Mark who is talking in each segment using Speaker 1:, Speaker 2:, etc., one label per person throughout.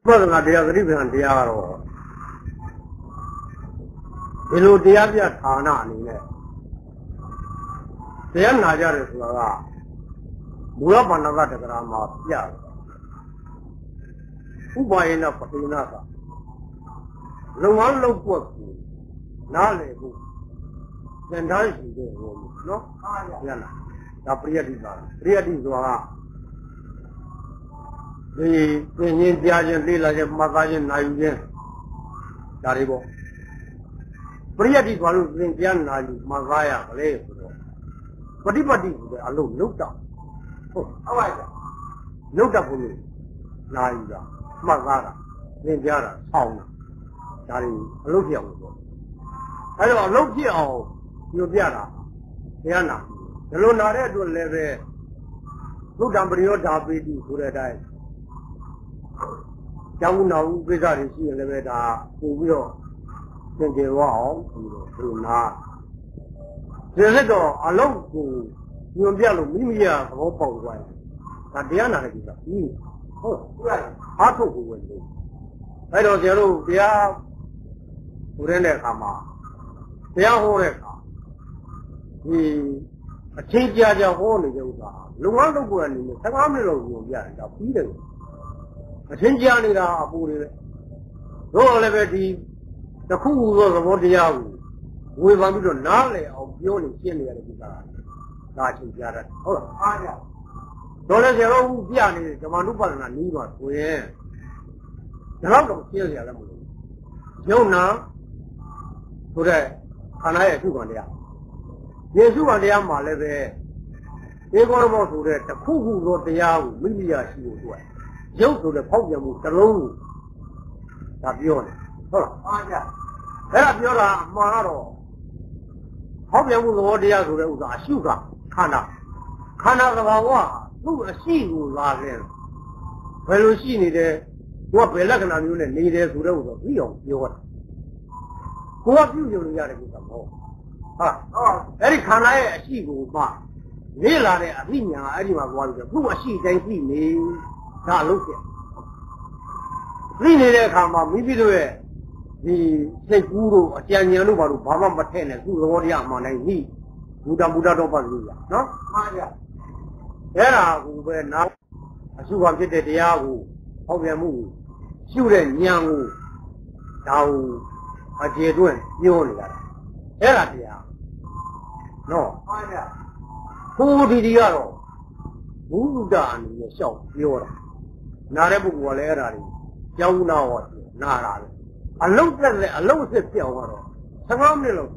Speaker 1: But not the other even the arrow. Below the other Tana in it. The Najar is Laga. Mulabanava Grama, yeah. Who buy enough for Tinaka? No one look what Nale who. Then I see the woman, no? Yana. The Priadizwa. The Indian Lila Magajan Nayan Taribo. Priadizwa Indian Magaya, but if I did, I looked up. Oh, how I got? Looked up for me. Naida, Magara, Ninjara, Sauna. Dari, look here. I don't look here, you Diana. Diana. The Lunare to live. Look down Brio Dabidi, who had died. Jamuna, Bizarre, she elevator, who will think they were all, who not. The little alone to Yumbialo, Mimia, Hopo, but Diana is a me. Oh, right. How to go with me? I don't know, they are Urenekama. They are Horeka. The change Jaja Holy Yoga. Luano go and Tagamilo, yeah, Peter. A change Janina Abu. No liberty. The cool was of the Yahu. We want to Nale of the only Chile at the Not in Jared. Oh, yeah. Don't let your own Gianni, the Manupa and Nima, where the lot of Celia. Jonah, today, and I do on there. Yes, you are the Amma Leve. They got about to the Kugu wrote the Yahu, Milia, she was well. Joe to the Podium, the loan. Tabion. Oh, yeah. Erabiola Maro. How you will order to sugar? Kana. Kana Rawa. Look a sea who laugh in. Well, you see me there. What we like on you and needed to roll the wheel. You want. Who are you doing here with them all? Ah, Eric Kana, a sea who bar. Nila, a vinia, anyone wants who a sea thank me. Now look here. Clean it, come on, maybe do it. The Guru, a Tianu, Bama Batena, who already are money, Buddha don't believe. No? There are who were now, as you want to get the Yahu, how we are moved. Children, young, now, a Jedwin, the only other. There are the No. Who did the arrow? Who done yourself, Yora? Narabu Valera, Yauna was Nara. A low set Piawaro. Samamilo.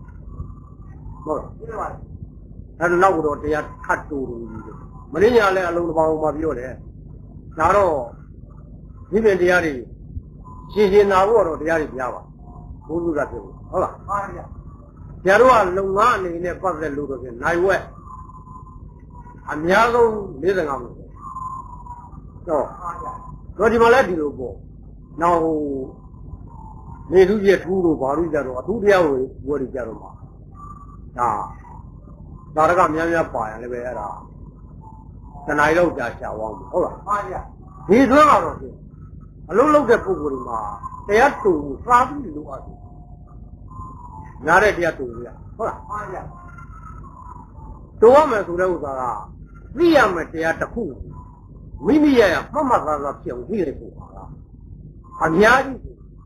Speaker 1: And now they are cut to Marina alone about Maviore. Naro, even the Ari. She's in our the Ari Java. Who got you? Hola. Yarua Lungan in a puzzle look in Naiway. And Yago living on it. So, go to Maladi Lobo. Now, they do get two Barida or 2 hours, what is Jaroma? Ah, Naragam Pie and Rivera. Then I don't just have one. Oh, he's one out of it. A little of Pugurima. They have to travel to us. Naredia to ya. Toma Surosa. We are at the Ataku. Mimia, Mama of Pion, here. And Yadi.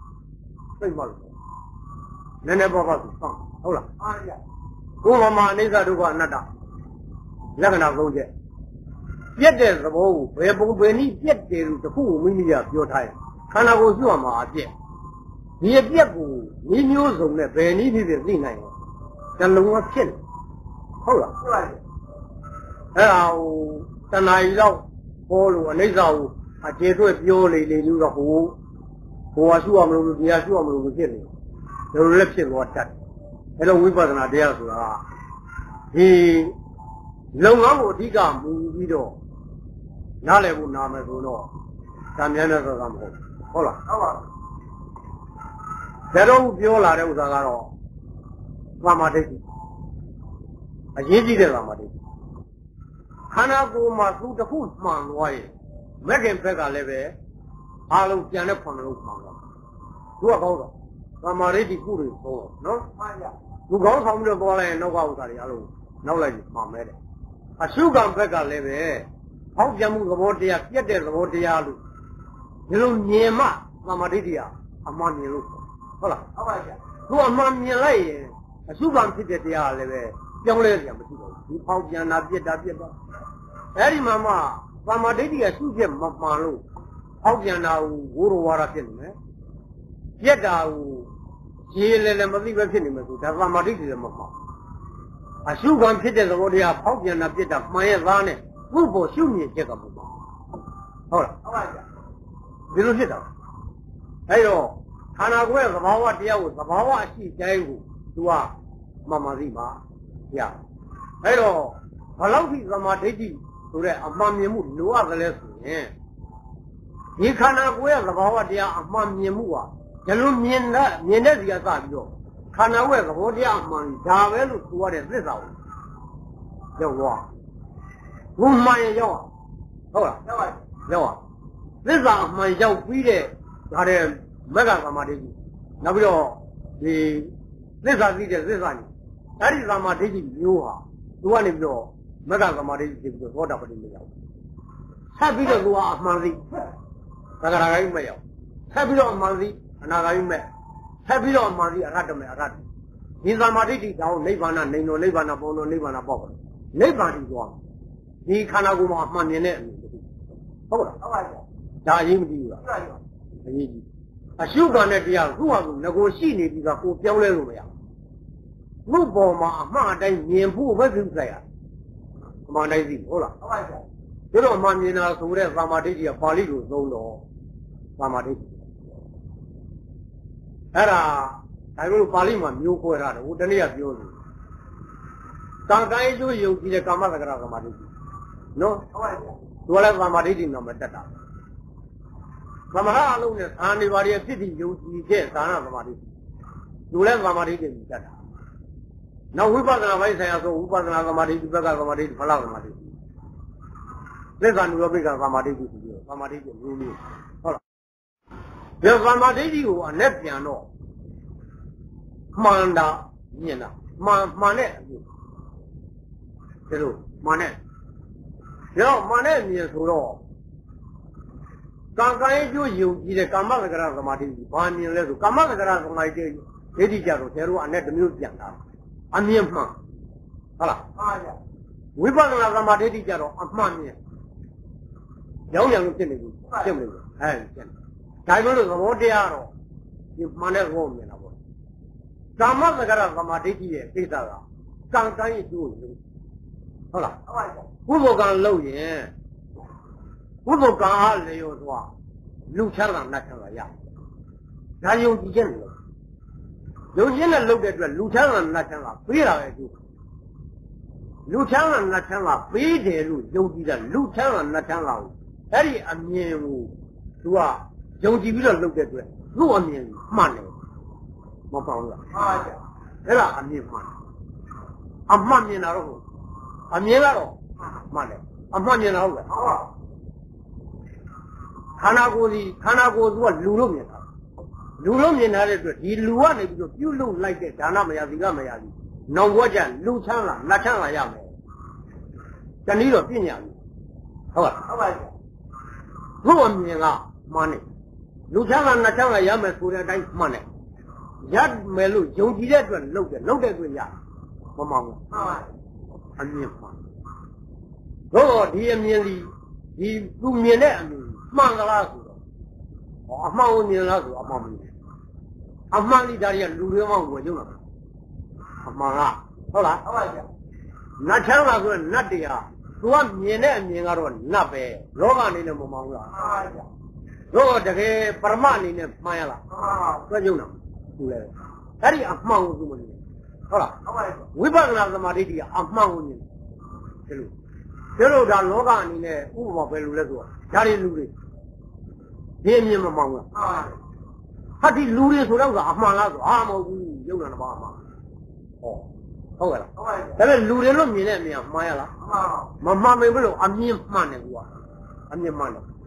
Speaker 1: Never was found. Hola. Go Mama Neza do another. Lagana go yet. Yet there's a bow, where Bobeni yet there is the fool, Mimia, your time. Can I go to a market? He had Yabu, we knew on the Benny with the Zina. The Lunga Kin. Hola. Hello, Tanai, Polo, and Neza, I get to a pure lady, you the who. Who was you among the Asu with him? The election was that. Hello, we was an idea. He long ago, Diga, Muvido. Nale would not know. Tamiana Rambo. Hola. Pero Viola Rosagaro. Ramadi. A Yidi de Ramadi. Hanago Masu the footman, why? Megan Pega Leve. အားလုံးပြန်တဲ့ခွန်လုံးမှာတော့သူကကောင်းတော့သမာဓိတိကုတွေဆုံးနော်မှန်ပါလူကောင်းဆောင်ပြီးတော့သွားလိုက်ရင်နောက်ကဥစ္စာတွေအားလုံးနောက်လိုက်ပြီးမှမဲတယ်အရှုကံဘက်ကလည်းပဲဟောက်ပြန်မှုသဘောတရားပြက်တဲ့သဘောတရားလို့ဒီလိုမြင်မှသမာဓိတရားအမှန်မြင်လို့ဟုတ်လားဟုတ်ပါဗျာသူအမှန်မြင်လိုက်ရင်အရှုကံဖြစ်တဲ့တရားလည်းပဲပြောင်းလဲကြမရှိတော့ဘူးဒီဖောက်ပြန်တာပြက်တာအဲ့ဒီမှာမှသမာဓိတရားရှုချက်မမှန်လို့ဖောက်ပြန်တာကိုဝိုးရဝါရဖြစ်နေမယ်ပြက်တာကိုရေလည်းမသိပဲဖြစ်နေမယ်ဆိုဒါသမာဓိတရားမမှန်အရှုခံဖြစ်တဲ့သဘောတရားဖောက်ပြန်တာပြက်တာမှန်ရဲ့သားနဲ့ပုပ်ဖို့ရှုမြင်ချက်ကမမှန်ဟုတ်လားဟုတ်ပါဗျာဒီလိုဖြစ်တာအဲ့တော့ခန္ဓာကိုယ်ရဲ့သဘာဝတရားကိုသဘာဝအရှိတိုင်းကိုသူကမှန်သိပါရအဲ့တော့ဘလောက်ထိသမာဓိဆိုတဲ့အမှန်မြင်မှုလိုအပ်တယ်လဲဆိုရင်ဒီခန္ဓာကိုယ်ရဲ့သဘာဝတရားအမှန်မြင်မှုဟာဒီလိုမြင်တဲ့စီကစပြီးတော့ခန္ဓာကိုယ်ရဲ့သဘောတရားအမှန်ဒါပဲလို့ဆိုရတဲ့သစ္စာကိုရောက်သွားဘုမှန်ရောက်ဟုတ်လားရောက်သစ္စာအမှန်ရောက်ပြီးတဲ့ဒါတဲ့မဂ္ဂသမာဓိနောက်ပြီးတော့ဒီသစ္စာသိတဲ့သစ္စာကြီးအဲ့ဒီသမာဓိမျိုးဟာသူကနေပြီးတော့မဂ္ဂသမာဓိဖြစ်ပြီးတော့သောတာပတိမရောက်ဆက်ပြီးတော့သူကအမှန်သိသက္ကရာဂိမရောက်ဆက်ပြီးတော့အမှန်သိအနာဂိမဲ့ဆက်ပြီးတော့အမှန်သိအရဟတမေအရဟတဒီသမာဓိတောင်းနိဗ္ဗာန်နေတော်နိဗ္ဗာန်ပေါ်တော်နိဗ္ဗာန်ပေါ့ပါနိဗ္ဗာန်ကြီးသွားဒီခန္ဓာကိုယ်မှာအမှန်မြင်တဲ့အမြင်ဟုတ်လားဟုတ်ပါဗျာဒါအရေးမကြီးဘူးလားအရေးကြီးအရှုခံတဲ့တရားသူ့ဟာသူငကိုရှိနေပြီးကကိုပြောင်းလဲလို့မရဘူးဘုပေါ်မှာအမှန်အတိုင်းမြင်ဖို့ပဲပြုဆိုင်ရအမှန်တိုင်းသိဟုတ်လားဟုတ်ပါဗျာဒါတော့အမှန်မြင်တာဆိုတဲ့သမာဓိကပါဠိလိုသုံးတော့သမာဓိအဲ့ဒါလိုပါဠိမှာမျိုးခွဲထားတယ်ဟိုတနေ့ကပြောလို့ကံကိုင်းကျိုးယုံကြည်တဲ့ကာမသက္ကရာသမာဓိနော်ဟုတ်ပါဗျာသူကလည်းသမာဓိနာမတက်တာသမထအလုံးနဲ့သာနေပါရဲ့ဖြစ်ပြီးယုံကြည်တဲ့သာနာသမာဓိသူလည်းသမာဓိကိုတက်တာနောက်ဝိပဿနာပိုင်းဆိုင်ရာဆိုဝိပဿနာသမာဓိဒီဘက်ကသမာဓိဖလားသမာဓိသစ္စာနုရောပိကသမာဓိကိုပြီးတော့သမာဓိကိုမျိုးမျိုးဟုတ်လားဒီသမာဓိကိုအနဲ့ပြန်တော့မှန်တာမြင်တာမှန်တဲ့အမြင်ဒါလို့မှန်တဲ့ရောမှန်တဲ့အမြင်ဆိုတော့ကံကိုင်းကျိုးယုံကြည်တဲ့ကာမသက္ကရာသမာဓိကိုဘာမြင်လဲဆိုကာမသက္ကရာသမာဓိဒိဋ္ဌိကြတော့ဆရာတို့အနဲ့တစ်မျိုးပြန်တာအမြင်မှန်ဟုတ်လားမှန်ပါဝိပဿနာသမာဓိကြတော့အမှန်မြင်ရောင်းရံလို့ဖြစ်နေဘူးဖြစ်မလို့ဖြစ်နေဒါကြောင့်လို့သဘောတရားတော့ဒီမှန်တဲ့သဘောမြင်တာပေါ့ကာမသက္ကရာသမာဓိရဲ့သိတာကကံကိုင်းကျိုးလို့ဟုတ်လားဟုတ်ပါဘူးကုသိုလ်ကံလုပ်ရင်ကုသိုလ်ကံအားလျော်စွာလူချမ်းသာနတ်ချမ်းသာရဒါယုံကြည်ခြင်းလို့ယုံကြည်နဲ့လုပ်တဲ့အတွက်လူချမ်းသာနတ်ချမ်းသာပေးတာပဲအကျိုးလူချမ်းသာနတ်ချမ်းသာပေးတယ်လို့ယုံကြည်တာလူချမ်းသာနတ်ချမ်းသာကိုအဲ့ဒီအမြင်ကိုသူကယုံကြည်ပြီးတော့လုပ်တဲ့အတွက်သူ့အမြင်မှန်တယ်မပေါင်းဘူးလားမှန်ပါဗျအဲ့ဒါအမြင်မှန်အမှန်မြင်တာတော့အမြင်ကတော့မှန်တယ်အမှန်မြင်တာဟုတ်လားဟုတ်ပါခန္ဓာကိုယ်သူကလူလို့မြင်တာလူလို့မြင်ထားတဲ့အတွက်ဒီလူကနေပြီးတော့ပြုလုပ်လိုက်တဲ့ဒါနမရသီလမရဘူးနောက်ဘဝကျလူချမ်းသာနတ်ချမ်းသာရမယ်တနည်းတော့ပြညာပြီဟုတ်ပါဟုတ်ပါဘုရားမြင်ကမှန်တယ်လူချမ်းသာနတ်ချမ်းသာရမယ်ဆိုတဲ့အတိုင်းမှန်တယ်ရမယ်လို့ယုံကြည်တဲ့အတွက်လုပ်တဲ့အတွက်ရမမှန်ဘူးဟုတ်ပါအမြင်မှန်တော့ဒီအမြင်ဒီသူမြင်တဲ့အမြင်မှန်ကလားဆိုတော့အမှန်ကိုမြင်လားဆိုအမှန်မမြင်အမှန်ဒီဒါတွေကလူတွေမှဝယ်ကြုံတာအမှန်ကဟုတ်လားဟုတ်ပါဗျာနတ်ချမ်းသာဆိုရင်နတ်တရားသူကမြင်တဲ့အမြင်ကတော့နတ်ပဲလောကအနေနဲ့မမှန်ဘူးလားမှန်ပါဗျာတော့တကယ်ပရမအနေနဲ့မှန်ရလားမှန်ပါတွဲကြုံတာသူလည်းအဲ့ဒီအမှန်ကိုသူမမြင်ဟုတ်လားဟုတ်ပါဗျာဝိပဿနာသမာဓိကအမှန်ကိုမြင်တယ်လို့ဒါလောကအနေနဲ့ဥပမာပဲလူလဲဆိုတော့ဒါတွေလူတွေဒီအမြင်မမှန်ဘူးဟာဒီလူတွေဆိုတော့ကအမှန်လားဆိုမဟုတ်ဘူးယုံနာတစ်ပါးအမှန်ဟုတ်ကဲ့လားဟုတ်ပါပြီဒါပေမဲ့လူတွေလို့မြင်တဲ့အမြင်မှန်ရလားမမှန်ဘူးလို့အမြင်မှန်တယ်ကွာအမြင်မှန်တယ်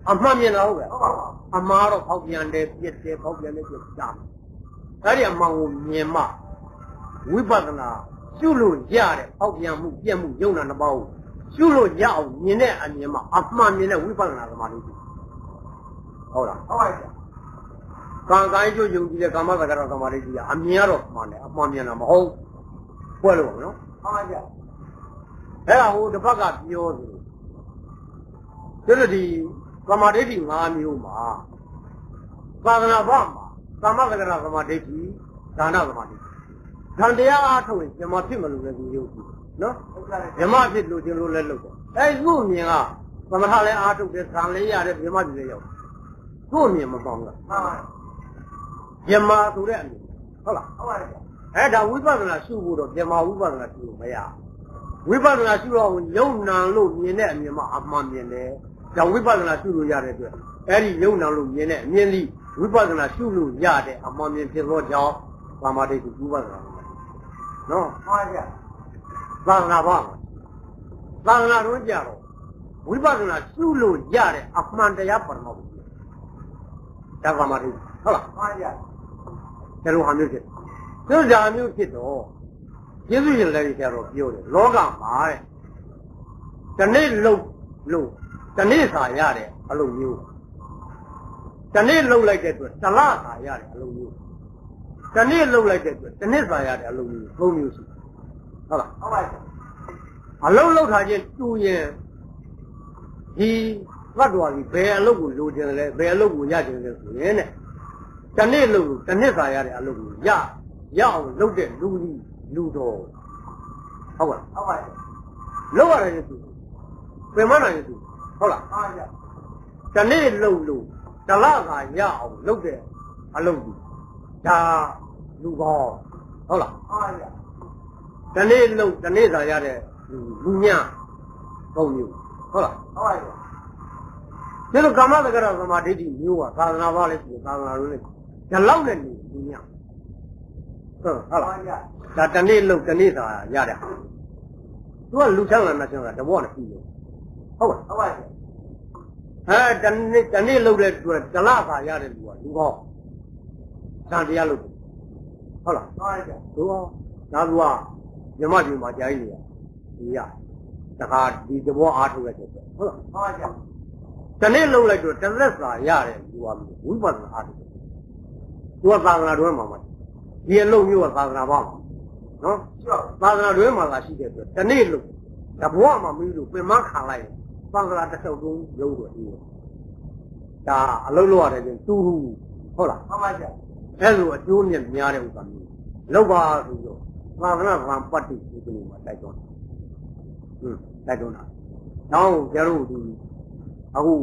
Speaker 1: အမှန်မြင်တော့ပဲအမှားတော့ဖောက်ပြန်တယ်ပြစ်တယ်ဖောက်ပြန်တယ်ပြစ်တာအဲ့ဒီအမှန်ကိုမြင်မှဝိပဿနာရှုလို့ရတဲ့ဖောက်ပြန်မှုပြက်မှုယုံနာနှစ်ပါးကိုရှုလို့ရအောင်မြင်တဲ့အမြင်မှအမှန်မြင်တဲ့ဝိပဿနာသမာဓိဟုတ်လားဟုတ်ပါရဲ့ကံကိုင်းကျိုးယုံကြည်တဲ့ကာမသက္ကရသမာဓိကြီးကအမြင်ကတော့မှန်တယ်အမှန်မြင်တာမဟုတ်ပွဲလို့နော်ဟုတ်ပါရဲ့အဲ့ဒါဟိုတစ်ဖက်ကပြောသလိုဒီကာမဒိဋ္ဌိ5မျိုးမှာသာသနာ့ဘမှာကာမသက္ကရသမာဓိကြီးဒါနသမာဓိခံတရားအားထုတ်ရင်ဇမဖြစ်မလို့လည်းဒီရုပ်ကြီးနော်ဇမဖြစ်လို့ခြင်းလို့လည်းလုပ်တယ်အဲ့သူ့အမြင်ကသမထလည်းအားထုတ်တယ်ခံလည်းရတယ်ဇမဖြစ်လည်းရောက်သူ့အမြင်မပေါင်းလားမှန်ပါဇမဆိုတဲ့အမြင်ဟုတ်လားဟုတ်ပါတယ်အဲ့ဒါဝိပဿနာရှုဖို့တော့ဇမဝိပဿနာရှုလို့မရဝိပဿနာရှုတော့ယုံနာလို့မြင်တဲ့အမြင်မှအမှန်မြင်တယ်ဒါဝိပဿနာရှုလို့ရတဲ့အတွက်အဲ့ဒီယုံနာလို့မြင်တဲ့အမြင်လေးဝိပဿနာရှုလို့ရတဲ့အမှန်မြင်ဖြစ်သောကြောင့်ကာမဒိဋ္ဌိဝိပဿနာနော်ဟုတ်ပါဗျာသာသနာ့ဘာသာသနာ့တွင်ကြတော့ဝိပဿနာရှုလို့ရတဲ့အမှန်တရားပရမောက်ဒါကာမဒိဋ္ဌိဟုတ်လားဟုတ်ပါဗျာဒါလိုဟာမျိုးဖြစ်သူဒါမျိုးဖြစ်တော့ကျေးဇူးရှင်လည်းကြတော့ပြောတယ်လောကမှာတဲ့ဒီနေ့လုံးလို့ဒီနေ့စာရတဲ့အလုပ်မျိုးဒီနေ့လုံးလိုက်တဲ့အတွက်တလစာရတဲ့အလုပ်မျိုးဒီနေ့လုံးလိုက်တဲ့အတွက်ဒီနေ့စာရတဲ့အလုပ်မျိုး၃မျိုးရှိဟုတ်လားဟုတ်ပါပြီအလုပ်လုပ်ထားခြင်းတူရင်ဒီသတ္တဝါကြီးဘယ်အလုပ်ကိုလိုချင်တယ်လဲဘယ်အလုပ်ကိုရချင်တယ်ဆိုရင်တဲ့ဒီနေ့လုံးလို့ဒီနေ့စာရတဲ့အလုပ်ကိုရအောင်လုပ်တဲ့လူတော်ဟုတ်ပါဟုတ်ပါလောက်ရတယ်သူပြန်မနိုင်သူဟုတ်လားဟုတ်ပါတနေ့လုံလို့တလကရအောင်လုပ်တဲ့အလုပ်ကြီးဒါလူကောင်းဟုတ်လားဟုတ်ပါတနေ့လုံတနေ့သာရတဲ့လူညပုံမျိုးဟုတ်လားဟုတ်ပါဒီလိုကာမသက္ကရသမာဓိဋ္ဌိမျိုးကသာသနာ့ဘာလဲဆိုသာသနာ့လို့လေဒီလောက်နဲ့လူညဟုတ်လားဒါတနေ့လုံတနေ့သာရတဲ့သူကလူချမ်းလာမှချမ်းသာတဘောနဲ့ပြီးလို့ဟုတ်ပါဟုတ်ပါတနေ့လုပ်တဲ့အတွက်တလပါရတဲ့လူကလူကောင်းဇန်တရားလုပ်တယ်ဟုတ်လားဟုတ်ပါလူကောင်းဒါသူကမြမကြီးမှာကြာကြီးနေရဒီရတခါဒီတဘောအားထုတ်လိုက်တဲ့ဟုတ်လားဟုတ်ပါတနေ့လုပ်လိုက်တော့တသက်စာရတယ်လူကဝိပဿနာအားထုတ်တယ်သူကသာသနာတွဲမှာမှာဒီအလုပ်မျိုးကသာသနာ့ဘာမှာနော်သာသနာတွဲမှာလာရှိတဲ့အတွက်တနေ့လုပ်တဘောမှာမင်းတို့ပြင်မခံလိုက်သံဃာတစ်ဆုပ်လုံးရုံးတော့ဒီဒါအလုံးလို့ရတယ်ချင်းတူဟုတ်လားမှန်ပါဗျအဲ့လိုအကျိုးနဲ့များတဲ့ဥစ္စာမျိုးလောက်ပါဆိုတော့သာသနာ့ဘာပတ်တိဒီလိုမှတိုက်တော့တိုက်တော့တာနောက်ကျတော့ဒီအခု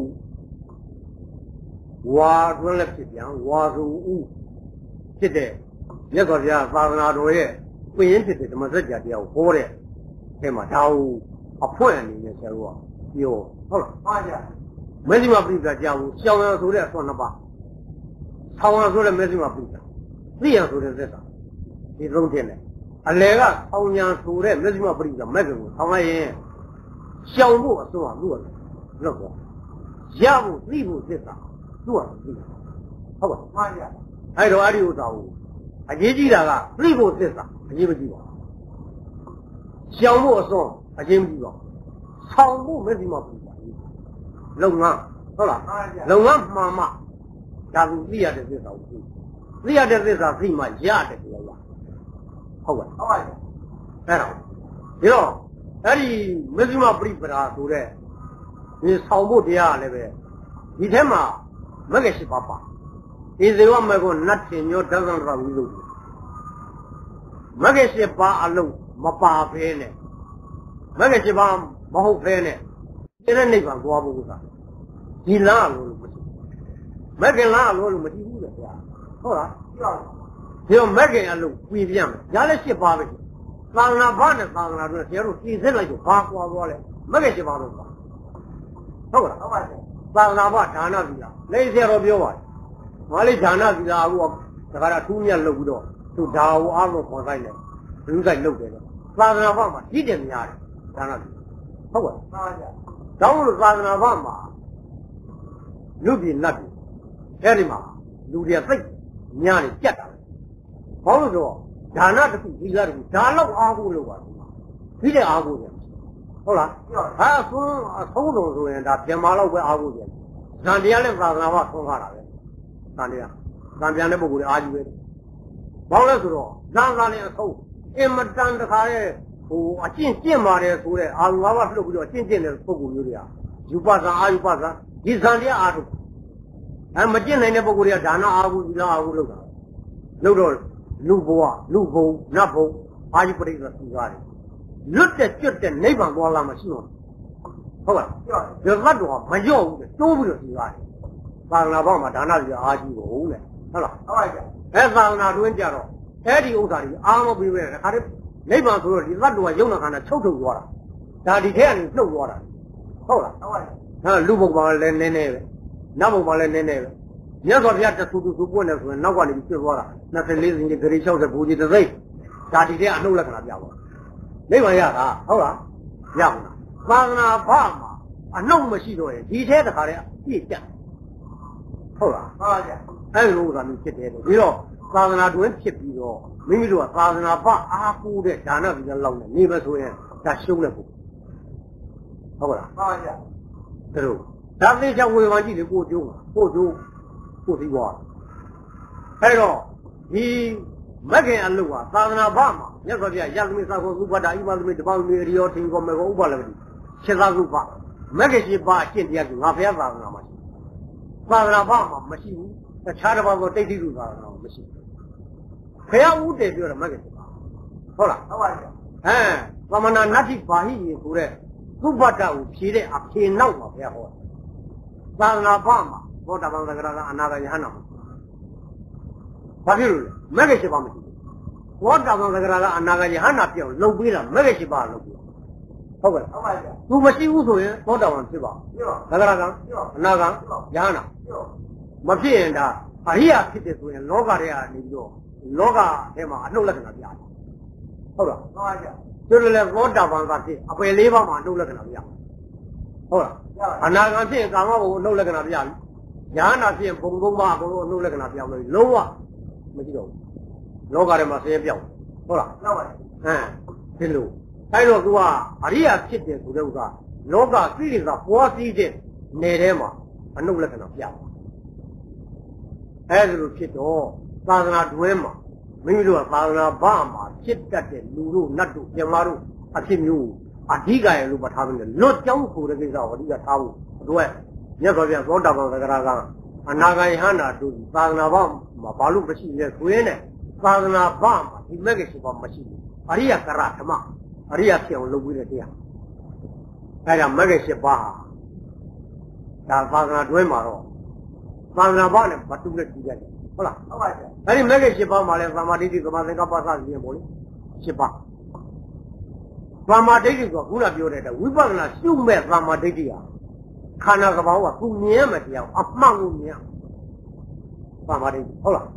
Speaker 1: ဝါတွန်းလက်ဖြစ်ပြန်ဝါဆိုဦးဖြစ်တဲ့မြတ်စွာဘုရားသာသနာတော်ရဲ့ပြင်းဖြစ်တဲ့ဓမ္မစကြာတရားကိုဟောတဲ့အဲမှာဒါကိုအဖွဲ့အနေနဲ့ဆရာတို့ကပြောဟုတ်လားပါကြမေဇိမပရိသတ်ကြောင်းရှောင်းရဆိုတဲ့အစွမ်းနှစ်ပါးဆောင်းရဆိုတဲ့မေဇိမပရိသတ်သိရဆိုတဲ့သက်သာဒီသုံးချက်နဲ့အလယ်ကဆောင်းညာဆိုတဲ့မေဇိမပရိသတ်မဲ့ကိုဆောင်းလိုက်ရင်ရှောင်းဖို့အစွမ်းကသူ့ကလွတ်သွားရဖို့သိဖို့သက်သာသူ့ကသိဟုတ်ပါပါကြအဲ့တော့အဲ့ဒီဥစ္စာကိုအရေးကြီးတာကသိဖို့သက်သာအရေးမကြီးပါရှောင်းဖို့အစွမ်းအရေးမကြီးပါဆောင်းဖို့မေဇိမပရိသတ်လုပ်ငန်းဟုတ်လားလုပ်ငန်းမှန်မှဒါကူသိရတဲ့သစ္စာကိုသိရတဲ့သစ္စာသိမှရတယ်ပြောရဟုတ်ပါဟုတ်ပါအဲ့တော့အဲ့ဒီမေဇိမပရိပဒါဆိုတဲ့ဒီဆောင်းဖို့တရားလည်းပဲဒီထဲမှာမဂ္ဂင်၈ပါးပါဒီဇေဝမေကောနတ်တင်ညောဒသံတော်ပြီးလို့မဂ္ဂင်၈ပါးအလုံးမပါဘဲနဲ့မဂ္ဂင်၈ပါးမဟုတ်ဘဲနဲ့တဲ့နိဗ္ဗာန်သွားဖို့ကဒီလားလို့မရှိမဂ္ဂင်လားလို့မကြည့်ဘူးလေဗျာဟုတ်လားကြည့်ပါဦးဒီတော့မဂ္ဂင်အလုံးပြည်ပြမယ်ညာလည်း၈ပါးပဲသာသနာ့ဘာနဲ့သာသနာ့တို့ဆရာတို့ပြည်စစ်လိုက်တော့ဘာကွာသွားလဲမဂ္ဂင်၈ပါးလို့ပါဟုတ်လားဟုတ်ပါပြီသာသနာ့ဘာဒါနသီလလက်ဆရာတော်ပြောပါတယ်ငါလေးဒါနသီလအခုတခါတော့ထူးမြတ်လုပ်ပြီးတော့သူဒါကိုအားလုံးခေါ်ဆိုင်တယ်လူဆိုင်လုပ်တယ်သာသနာ့ဘာမှာကြီးတယ်များတယ်ဒါနသီလဟုတ်ပါလားမှန်ပါဗျာတောင်းလို့သာသနာ့ဘာမှာ Lubi Nabi, Erima, Ludia Fake, Nyani Jetta. Also, Dana the Villa, Dana Agulova. Villa Agulian. Hola, I saw a solo and that Jamala were Agulian. Sandiana Brava from Hara. Sandia. Sandiana would argue. Bolazuro, Zanani and so. Ematan the Hare, who a chin Maria, who are Lava look your chin in Poguria. Jupasa, Ayupasa, this Sandia Adu. And Majin never would have done Agulla. Luboa, Lubo, Napo, Ayupari, Sugari. Look at your neighbor, Walla Machine. However, the Ladua, Majo, the Tobu Sugari. Barnabama, Dana, Aju, hello. As I'm not doing Jaro. Eddie Udari, arm of beware, had it. Neighbors were the Ladua, Jonathan, and total water. That is here no water. Hola. Lubo Nene, Nabo Nene. Yes, or yet to do winners when no one is still water. Nothing lives in the very show the booty the way. That is there no like Yama. Never yada, hola. Yama. Fana Palma, a no machine, he had a hurry, he can. Hola. I know that you sit there. You know, Father doing chip you. Maybe do a father of a food that Dana is alone, never so that's so level. Hola. True. That is how we want you to go to the war. Hello, he Megan and Lua, Father Obama, never be a young Miss Aguba, even with the boundary or thing from Obaladi. Chezagupa, Megashipa, Chindia, Mafia, Father Obama, machine, the charitable will take you out machine. Where would they do a magazine? Hola, how are you? Eh, Ramana Nati Pahi, who read, Kubata, Chile, a key now of their horse. Father Obama, what about the another Yana? Pahiru, Megashipa. What about the another Yana, no winner, Megashipa. However, who must you do it? What about Siva? Nagaga, Naga, Yana. Mafi and Ahia Kitty in Logaria, Loga, Hema, no looking at Yan. Hold on. You left what down that day. A way leave on no looking at Yan. Hold on. And now I'm saying, I'm no looking at Yan. Yana saying, Pongoma, no looking at Yan. Lower. Loga must say, hold on. Hello. I know you are Aria Kitty to Loga. Loga feels a 4 season, Nerema, and no looking at Yan. As you sit all, Father Duema, when you are Father Bama, sit that Lulu, Natu, Yamaru, Akimu, Adiga, but having a lot young food against our Diga Town, Dwell. Never be a god of the Garaga, and Nagayana to Father Bam, Mabalu machine, Queen, Father Bam, he megaship of machine, Aria Karatama, Aria Kion Luguria. I am megaship Baha. Father Duema. Father Bonnet, but to get together. Hola. Very mega Shipa, Malay, Ramaditi, Ramazaka, Shipa. Ramaditi, Gula Bureta, we were not soon met Ramaditia. Kanagawa, who near Matia, among me. Ramaditi, hola.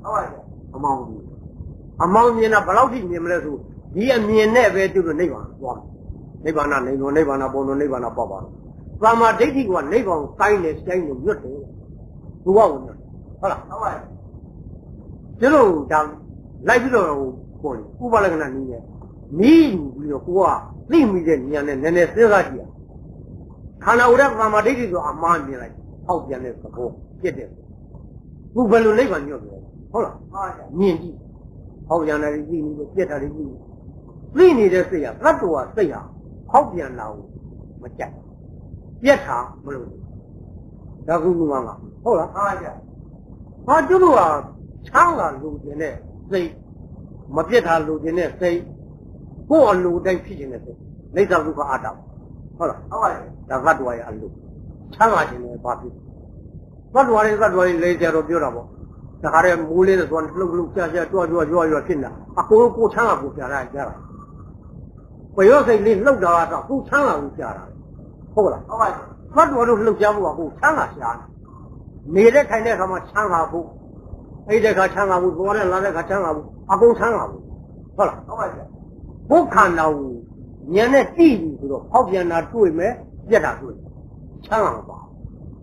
Speaker 1: Among me, a Balauti, Nimesu, he and me never do the neighbor. Nevana, Bono, Nevana, Baba. Ramaditi, one neighbor, kindness, standing, nothing. Who won't? Hola. Hello, down. Like you know, who are going me, who are, leave me then, and then there's Radia. Can I would have Ramaditi to a man like, how can I go? Get it. Who will live on your way? Hola. Me, how can I get a review? We need a say, not to us, say, how can now? Macha. Yet, blue. Daguanga. Hola. How do you are? Changa lose in it, say, Mapeta lose in it, say, go on lose then pitching it. Later look at Adam. Hola. That's why I look. Changa in a party. What is that way later of Durable? The Harem Mulin is one look at your kinda. A cool Changa with your right there. For your sake, look at a full Changa with your Hola. What would you look at who Changa? Neither can I have a Changa who. Either Kachanga would go and another Kachanga, a go Changa. Hola. Who can now? Yana TV to the Hobian are doing me, yet are doing. Changa.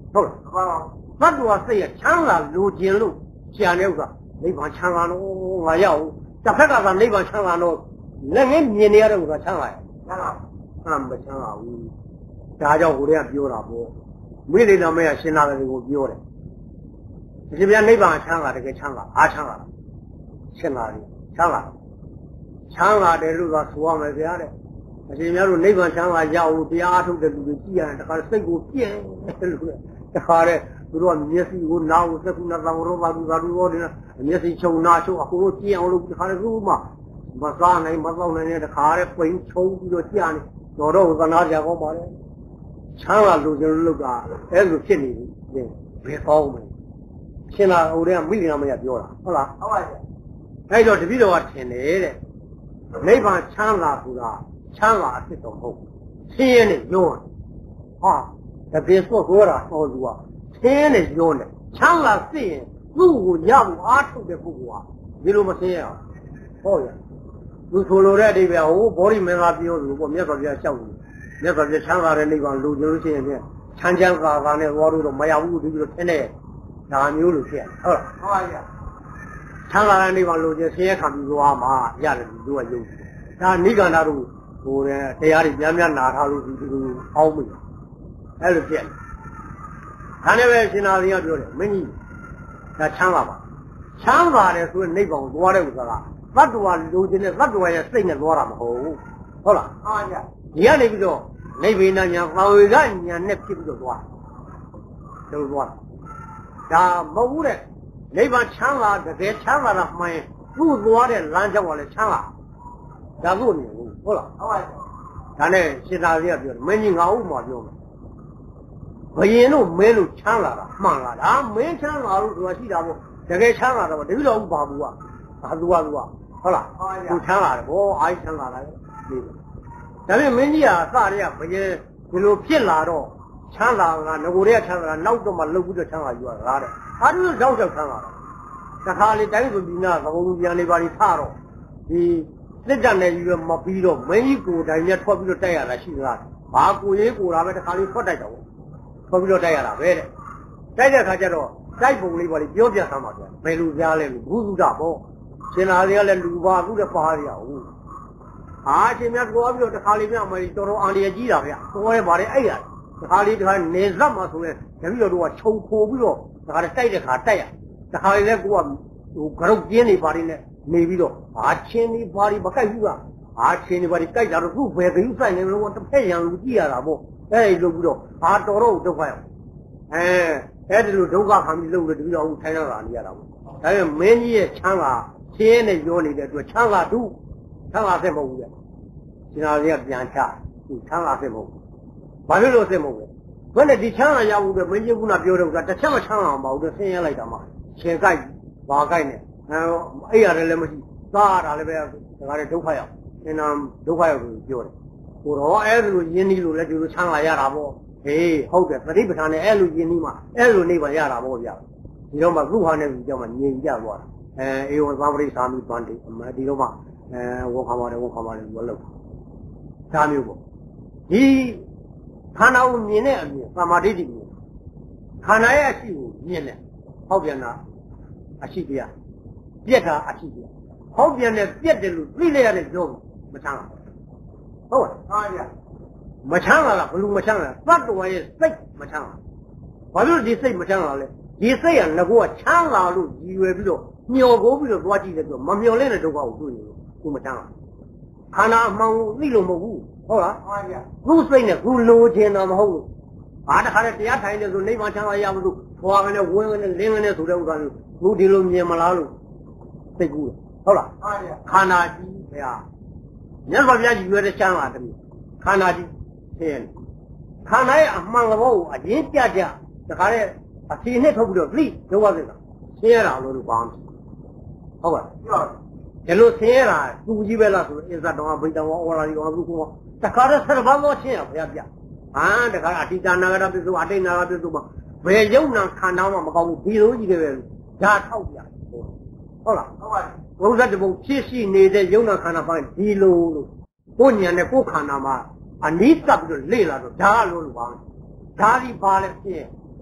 Speaker 1: ဟုတ်လားသတ္တဝါစိတ်ရချမ်းသာလိုချင်လို့ရှာနေဥစ္စာနိဗ္ဗာန်ချမ်းသာတော့ငါရောက်တစ်ဖက်ကသာနိဗ္ဗာန်ချမ်းသာတော့လက်ငယ်မြင်နေရတဲ့ဥစ္စာချမ်းသာရဲ့မချမ်းသာဘူးဒါကြောင့်ကိုယ်ကပြောတာပေါ့မိလိတော်မရရှင်းလာတယ်ကိုပြောတယ်ဒီပြန်နိဗ္ဗာန်ချမ်းသာတကယ်ချမ်းသာအားချမ်းသာရှင်းလာတယ်ချမ်းသာတယ်လို့သာဆိုရမယ်ဗျာတဲ့အရှင်များတို့နိဗ္ဗာန်ချမ်းသာရအောင်တရားအားထုတ်တဲ့လူတွေကြည့်ရတယ်တခါစိတ်ကိုပြင်းလို့တခါတဲ့သူတို့ကမျက်စိကိုနားကိုသက္ကုဏသံဃရောပါသူသာတို့ဟောတယ်မျက်စိချုံနာချုံအခုတို့ကြည့်အောင်လို့တခါလည်းသူ့မှာမစားနိုင်မတော့နိုင်တဲ့တခါတဲ့ပိန်ချုံပြီးတော့ကြာနေတော့သနာကြကောင်းပါလေချမ်းသာလို့ကျွန်တော်တို့ကအဲ့လိုဖြစ်နေပြီဘယ်ကောင်းမလဲရှင်းလာဟိုတည်းကမိခင်မရပြောတာဟုတ်လားဟုတ်ပါရဲ့အဲ့တော့တပည့်တော်ကထင်တယ်တဲ့နိဗ္ဗာန်ချမ်းသာဆိုတာချမ်းသာအဖြစ်တော့မဟုတ်ဆင်းရဲနဲ့ညှိုးဟာတကယ်ဆိုတော့တာဟောသူကဆင်းရဲနဲ့ညှိုးတယ်ချမ်းသာသိရင်သူ့ကိုရဖို့အားထုတ်တဲ့ပုဂ္ဂိုလ်ဟာဒီလိုမဆင်းရဲအောင်ဟုတ်ရဲ့သူဆိုလိုတဲ့အဓိပ္ပာယ်ဟိုဘောဓိမင်းသားပြောသူပေါ့မြတ်စွာဘုရားလျှောက်တယ်မြတ်စွာဘုရားချမ်းသာတဲ့နိဗ္ဗာန်လိုချင်လို့ရှိရင်ဖြင့်ချမ်းချမ်းသာသာနဲ့သွားလို့တော့မရဘူးဒီလိုထင်တယ်ဒါမျိုးလို့ဖြစ်ဟုတ်လားဟုတ်ပါရဲ့ချမ်းသာတဲ့နိဗ္ဗာန်လိုချင်ဆင်းရဲခံပြီးသွားမှာရတယ်ဒီလိုကယုံဒါနိဂန္ဓတို့ဟိုတဲ့တရားတွေများများနာထားလို့ဒီလိုအောင်းမိအဲ့လိုဖြစ်ဒါနဲ့ပဲရှင်သာရိယပြောတယ်မင်းကြီးဒါချမ်းသာပါချမ်းသာတယ်ဆိုရင်နိဗ္ဗာန်ကိုသွားတဲ့ဥစ္စာကသတ္တဝါလိုချင်တဲ့သတ္တဝါရဲ့စိတ်နဲ့သွားတာမဟုတ်ဘူးဟုတ်လားဟုတ်ပါဗျာဒီကနေပြီးတော့နိဗ္ဗာန်ညာသာဝေကညာနဲ့ဖြစ်ပြီးတော့သွားတယ်လို့သွားတာဒါမဟုတ်ဘူးတဲ့နိဗ္ဗာန်ချမ်းသာတကယ်ချမ်းသာတာမှန်ရင်သူ့သွားတဲ့လမ်းကြောင်းကလည်းချမ်းသာဒါကိုမြင်ဘူးဟုတ်လားဟုတ်ပါဘူးဒါနဲ့ရှင်သာရိယပြောတယ်မင်းကြီးငါဥပမာပြောမယ်ဘယင်တို့မင်းတို့ချမ်းသာတာမှန်လားဒါမင်းချမ်းသာလို့ဆိုတာရှိတာပေါ့တကယ်ချမ်းသာတော့တပည့်တော်ဥပါဘူးကဘာသူကဟုတ်လားသူချမ်းသာတယ်ဘောအားချမ်းသာတယ်ဒီဒါပေမဲ့မင်းကြီးကစရဲကဘယင်ဒီလိုဖြစ်လာတော့ချမ်းသာကငကိုရဲချမ်းသာနောက်တော့မှလှုပ်ပြီးတော့ချမ်းသာယူရတာတဲ့အားလုံးတောက်ချောက်ချမ်းသာတာတခါလေတိုင်းဆိုပြီးနာသဘုံပြန်နေပါလိထတော့ဒီစစ်တပ်နဲ့ယူရမပြီးတော့မင်းကြီးကိုယ်တိုင်နဲ့ထွက်ပြီးတော့တိုက်ရတာရှိသလားဘာကိုရေးကိုတာပဲတခါလေးထွက်တိုက်တော့ထွက်ပြီးတော့တိုက်ရတာပဲတဲ့တိုက်တဲ့ခါကျတော့တိုက်ပုံလေးပါလိပြောပြသမ်းပါဗျာဘယ်လိုကြားလဲလို့ဘုသူဒပေါ့ရှင်သာရိယလည်းလူပါအခုလည်းပါရအောင်ဟာရှင်မြတ်ကိုပြီးတော့တခါလေးမြတ်မကြီးတော်တော်အန္တရာယ်ကြီးတာဗျာတော်ရဲပါတယ်အဲ့ရတခါလေးတခါနေဇက်မှာဆိုရင်တပည့်တော်တို့ကခြုံခိုပြီးတော့တခါလေးတိုက်တဲ့ခါတိုက်ရတခါလေးလည်းကိုကဟိုဂရုတ်ကျင်းနေပါလိမ့်နဲ့နေပြီးတော့အာချင်းနေပါလိမကိုက်ဘူးကအာချင်းနေပါလိကြိုက်တာတော့သူ့ဘယ်ကယူဆိုင်နေလို့တစ်ဖက်ရန်လူကြည့်ရတာပေါ့အဲ့ဒီလုပ်ပြီးတော့အာတော်တော့ဒုက္ခရောက်အဲ့ဒီလိုဒုက္ခခံပြီးလုပ်လို့တပည့်တော်ဟိုထိုင်တော့လာနေရတာပေါ့ဒါပေမဲ့မင်းကြီးရဲ့ချမ်းသာရှင်းနဲ့ရောနေတဲ့အတွက်ချမ်းသာသူချမ်းသာသက်မဟုတ်ဘူးလေရှင်သာရိယပြန်ချသူချမ်းသာသက်မဟုတ်ဘူးဘာဖြစ်လို့သက်မဟုတ်လဲဘယ်နဲ့ဒီချမ်းသာရဘူးပဲမင်းကြီးကပြောတဲ့ဥစ္စာတစ်ချက်မချမ်းသာအောင်မဟုတ်ဘူးဆင်းရဲလိုက်တာမှရှင်ကြိုက်ဘာကြိုက်နဲ့အဲ့ရတယ်လည်းမရှိစားရတာလည်းပဲဒါကလည်းဒုက္ခရောက်အင်းဒုက္ခရောက်လို့ပြောတယ်ကိုတော့အဲ့လိုယဉ်နီးလို့လည်းဒီလိုချမ်းသာရတာပေါ့ဟေးဟုတ်တယ်သတိပဋ္ဌာန်နဲ့အဲ့လိုယဉ်နီးမှအဲ့လိုနေပါရတာပေါ့ဗျာဒီတော့မှသူ့ဟာနဲ့သူကြောင့်မှငြိမ်ကြသွားတာအေဝသံပရိသာမိပန္တိအမဒီတော့မှဝန်ခံပါတယ်ဝန်ခံပါတယ်လို့လောက်ဒါမျိုးပေါ့ဒီခန္ဓာကိုမြင်တဲ့အမြင်သမာဓိတိမြင်ခန္ဓာရဲ့အရှိကိုမြင်တယ်ဟောက်ပြန်တာအရှိတရားပြက်တာအရှိတရားဟောက်ပြန်တယ်ပြက်တယ်လို့သိလိုက်ရတဲ့ကြောမချမ်းသာဟုတ်လားဟာရမချမ်းသာလားဘယ်လိုမချမ်းသာသတ္တဝါရဲ့စိတ်မချမ်းသာဘာလို့ဒီစိတ်မချမ်းသာလဲဒီစိတ်ကငကောချမ်းသာလို့ရည်ရွယ်ပြီးတော့မျောကိုပြီးတော့သွားကြည့်တယ်ဆိုမမျောလဲတဲ့ဒုက္ခကိုတွေ့နေလို့ကိုမချမ်းသာခန္ဓာအမှန်ကိုသိလို့မဟုတ်ဘူးဟုတ်လားဟုတ်ပါဗျာခုစိတ်နဲ့ခုလိုချင်တာမဟုတ်လို့ဘာတခါလဲတရားထိုင်တယ်ဆိုနိဗ္ဗာန်ချမ်းသာရမလို့ဘွားကနေဝင်းကနေလင်းကနေဆိုတဲ့ဥစ္စာမျိုးခုဒီလိုမြင်မလားလို့သိကူတယ်ဟုတ်လားဟုတ်ပါဗျာခန္ဓာကြီးဗျာမြတ်စွာဘုရားကြီးရွယ်တဲ့ချမ်းသာတယ်ခန္ဓာကြီးသိရင်ခန္ဓာရဲ့အမှန်သဘောကိုအရင်ကြကြတခါလဲအစီနဲ့ထုတ်ပြီးတော့သိဒုက္ခသစ္စာဆင်းရဲတာလို့ဘာမှဟုတ်ပါဒီလိုဆင်းရဲတာသူကြီးပဲလားဆိုတော့အစ္ဆတော်ကဗိတ္တဝါဩရာဒီကောင်သူကတခါတော့ဆက်ဘာလို့ရှင်းရဘုရားပြဟာတခါအတိတနာဂရပစ္စုအတိတ်နာဂပစ္စုမှာဘယ်ယုံနာခန္ဓာမှမကောင်းဘူးဒီလိုကြီးတယ်ပဲဒါထောက်ပြဟုတ်လားဟုတ်ပါဘုရားတဘုံဖြစ်ရှိနေတဲ့ယုံနာခန္ဓာပိုင်းဒီလိုလို့ကိုညံနဲ့ကိုခန္ဓာမှာအနိစ္စပြီးတော့လေ့လာတော့ဒါလို့ပါဒါဒီပါလဲဖြစ်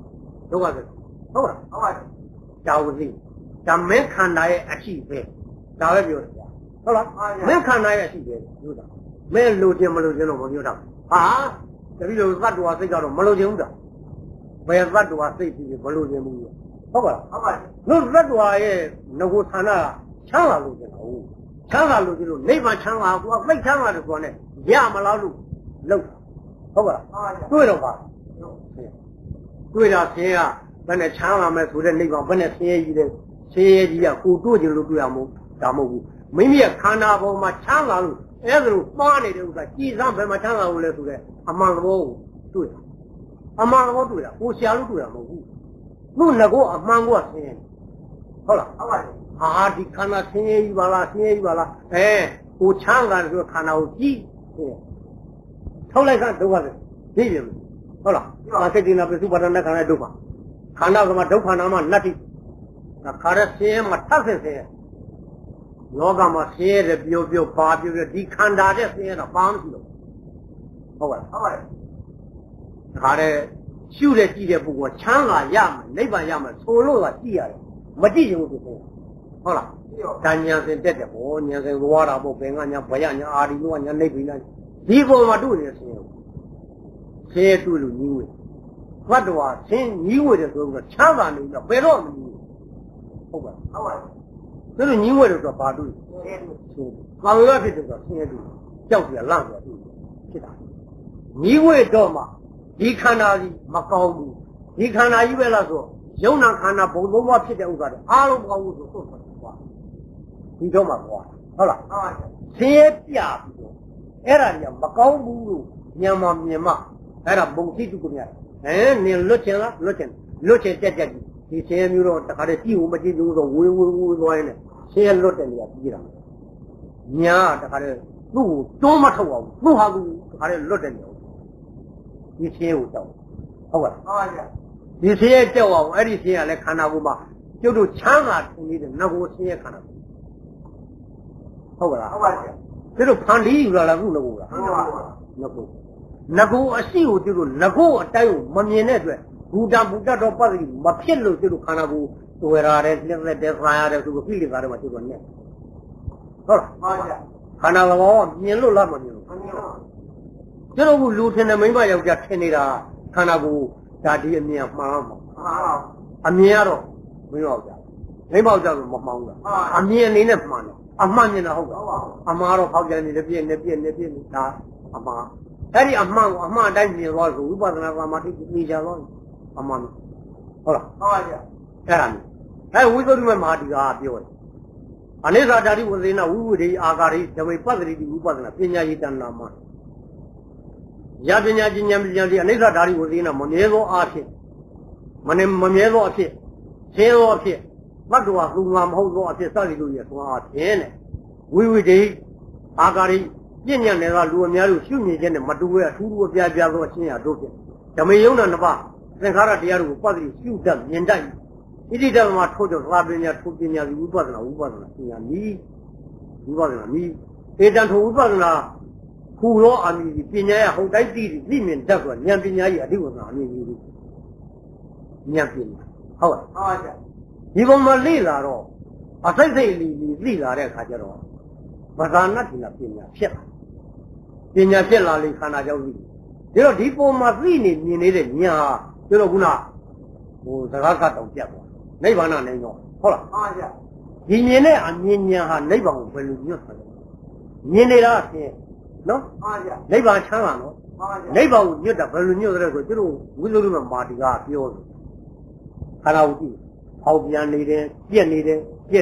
Speaker 1: ဒုက္ခဟုတ်လားဟုတ်ပါဒါဝစီဒါမင်းခန္ဓာရဲ့အရှိပဲဒါပဲပြောတယ်ဗျာဟုတ်လားမင်းခန္ဓာရဲ့အရှိပဲပြောတာမင်းလိုချင်မလိုချင်တော့မပြောတာဟာတပည့်တော်သတ္တဝါစိတ်ကတော့မလိုချင်ဘူးတာဘယ်သတ္တဝါစိတ်ကြီးမလိုချင်ဘူးဟုတ်ပါလားဟုတ်ပါလို့သတ္တဝါရဲ့ငကိုဌာနချမ်းသာလို့ကျင်တာဟုတ်ချမ်းသာလို့ကျင်လို့နိဗ္ဗာန်ချမ်းသာကိုသိချမ်းသာတယ်ဆိုတာနဲ့ရမလားလို့လောက်ဟုတ်ပါလားတွေ့တော့ပါတွေ့တာဆင်းရဘယ်နဲ့ချမ်းသာမယ်ဆိုတဲ့နိဗ္ဗာန်ဘယ်နဲ့ဆင်းရဲကြီးလဲဆင်းရဲကြီးကကိုတွေ့ကြလို့တွေ့ရမို့ဒါမဟုတ်ဘူးမိမိရဲ့ခန္ဓာပေါ်မှာချမ်းသာလို့အဲ့ဒါလိုမှားနေတဲ့ဥစ္စာကြည်စမ်းဘယ်မှာချမ်းသာလို့လဲဆိုတဲ့အမှန်သဘောကိုတွေ့တာအမှန်သဘောတွေ့တာကိုရှာလို့တွေ့တာမဟုတ်ဘူးသူ့ငကောအမှန်ကိုဆင်းရဲဟုတ်လားဟုတ်ပါဘူးဟာဒီခန္ဓာဆင်းရဲကြီးပါလားဆင်းရဲကြီးပါလားကိုချမ်းသာတယ်ဆိုခန္ဓာကိုကြည့်ထုတ်လိုက်ကဒုက္ခပဲသိပြီဟုတ်လားအာစိတ်တိနာပစ္စုပ္ပတ္တနာခန္ဓာဒုက္ခခန္ဓာကမှာဒုက္ခနာမှာနတ္တိခါရဆင်းရဲမှာထပ်ဆင်းရဲလောကမှာဆင်းရဲတယ်ပြောပြောပါပြောပြောဒီခန္ဓာတဲ့ဆင်းရဲတော့ဘာမှမရှိတော့ဟုတ်ပါလားဟုတ်ပါတယ်ခါတဲ့ရှုတဲ့ကြည့်တဲ့ပုဂ္ဂိုလ်ချမ်းသာရမယ်နိဗ္ဗာန်ရမယ်ဆိုလို့ကကြည့်ရတယ်မကြည့်ရင်ဘူးဆိုဟုတ်လားဒါညာစင်တက်တယ်ဗောညာစင်သွားတာပေါ့ဘယ်ကညာဘယညာအာဒီလောကညာနိဗ္ဗာန်ဒီပေါ်မှာတွေ့နေဆင်းရဲဆင်းရဲတွေ့လို့ညီးဝေဘတ်တော်ဆင်းညီးဝေတယ်ဆိုတော့ချမ်းသာနေတော့ဘယ်တော့မညီးဟုတ်ပါဟုတ်ပါဒါလို့ညီးဝေတယ်ဆိုတော့ဘာတွေ့ကာဝေရဖြစ်တယ်ဆိုတော့ဆင်းရဲတွေ့ကြောက်ပြလန့်ပြတွေ့ဖြစ်တာညီးဝေတော့မှဒီခန္ဓာကြီးမကောင်းဘူးဒီခန္ဓာကြီးပဲလားဆိုယုံနာခန္ဓာဘုံသုံးပါးဖြစ်တဲ့ဥစ္စာတွေအားလုံးမကောင်းဘူးဆိုတော့ဒီတော့မှကွာဟုတ်လားဟုတ်ပါဆင်းရဲပြပြီးတော့အဲ့ဒါကြီးကမကောင်းဘူးလို့ညံမှာမြင်မှအဲ့ဒါဘုံသိတုကိုမြတ်နင်လွတ်ချင်လားလွတ်ချင်တက်ကြီးဒီဆင်းရဲမျိုးတော့တခါတည်းကြည့်ဦးမကြည့်ဘူးဆိုဝေးသွားရင်ဆင်းရဲလွတ်တဲ့နေရာပြီးတာညာတခါတည်းသူ့ကိုတွန်းမထုတ်အောင်သူ့ဟာသူတခါတည်းလွတ်တဲ့နေရာဒီဆင်းရဲကိုတောက်ဟုတ်ပါလားဟုတ်ပါဗျာဒီဆင်းရဲကြောက်အောင်အဲ့ဒီဆင်းရဲလည်းခန္ဓာကိုယ်မှာကျုပ်တို့ချမ်းသာထင်နေတဲ့ငကိုဆင်းရဲခန္ဓာဟုတ်ပါလားဟုတ်ပါဗျာကျုပ်တို့ဖန်တီးယူလာလားခုငကိုလားဟုတ်ပါဘူးငကိုအရှိကိုကျုပ်တို့ငကိုအတိုင်းကိုမမြင်တဲ့အတွက်ဘူတတော်ပတ်ပြီးမဖြစ်လို့ကျုပ်တို့ခန္ဓာကိုယ်တွေ့ရတယ်လက်လက်တဲ့ဆာရတယ်ဆိုတော့ပြိလိကားတွေမှာကျုပ်တို့နဲ့ဟုတ်လားဟုတ်ပါဗျာခန္ဓာဘောမြင်လို့လားမမြင်လို့မမြင်ပါဘူးကျုပ်တို့ကလူထင်တဲ့မိမယောက်ျားထင်နေတာခန္ဓာကိုယ်ဒါဒီအမြင်မှားမှာအမြင်ကတော့မင်းတော့ကြာမိမောက်ကြလို့မမှောင်ဘူးအမြင်အနေနဲ့မှန်တယ်အမှန်မြင်တာဟုတ်ပါအမှားတော့ဖောက်ပြန်နေတယ်ပြည့်နေဒါအမှားအဲ့ဒီအမှန်ကိုအမှန်တိုင်းမြင်သွားဆိုဝိပဿနာသမာဓိသိကြတော့အမှန်ဟုတ်လားဟုတ်ပါဗျာအဲ့ဒါမျိုးဝိသုဒ္ဓိမမဟာဒီကပြောတယ်အနိစ္စဓာတိဝဇေနဝိဝိဒေအာဂါရိဓဝေပတ္တိဝိပဿနာပညာယိတနာမှာယပညာဉာဏ်ပညာဒီအနိစ္စဓာတိဝဇေနမမြဲသောအားဖြင့်မမြဲသောအဖြစ်ဆင်းသောအဖြစ်ဘတ်တော်သူငါမဟုတ်သောအဖြစ်စသည်လို့ရသွားအားဖြင့်တဲ့ဝိဝိဒေအာဂါရိပြဉ္ညာနယ်ကလူအများတို့ရှုမြင်ခြင်းနဲ့မတူရဲ့အထူးအပြားပြားသောအချင်းရာတို့ဖြင့်ဓမ္မယုံနာနှစ်ပါးသင်္ခါရတရားတို့ကိုပတ်ပြီးရှုတတ်မြင်တတ်ဣတိတမထို့ကြောင့်သာပညာထို့ပညာဒီဝိပဿနာပညာမီဝိပဿနာမီဧတံထိုဝိပဿနာခူရောအမီပညာရဲ့ဟုတ်တိုင်းသိမြင်တတ်ဆိုဉာဏ်ပညာကြီးအဓိဝဇာအမြင်ကြီးဉာဏ်ပညာဟုတ်ပါဗျာဒီပုံမှာလေ့လာတော့အစိတ်စိတ်လီသိလာတဲ့အခါကျတော့ဗဇာနတိနာပညာဖြစ်လာလေခန္ဓာကြောင့်ဒီတော့ဒီပုံမှာသိနေမြင်နေတဲ့ညာကျတော့ခုနစကားကတောင်ပြတ်သွားနိဗ္ဗာန်နိုင်တော့ဟုတ်လားဟုတ်ပါဗျာဒီမြင်တဲ့အမြင်ညာဟာနိဗ္ဗာန်ကိုဘယ်လိုညွတ်တယ်မြင်နေတာဖြင့်နော်ဟုတ်ပါဗျာနိဗ္ဗာန်ချမ်းသာနော်နိဗ္ဗာန်ကိုညွတ်တာဘယ်လိုညွတ်တယ်ဆိုကျတို့ဝိသုဒ္ဓိမမာတိကပြောတယ်ခန္ဓာကိုကြည့်ဟောက်ပြန်နေတယ်ပြက်နေတယ်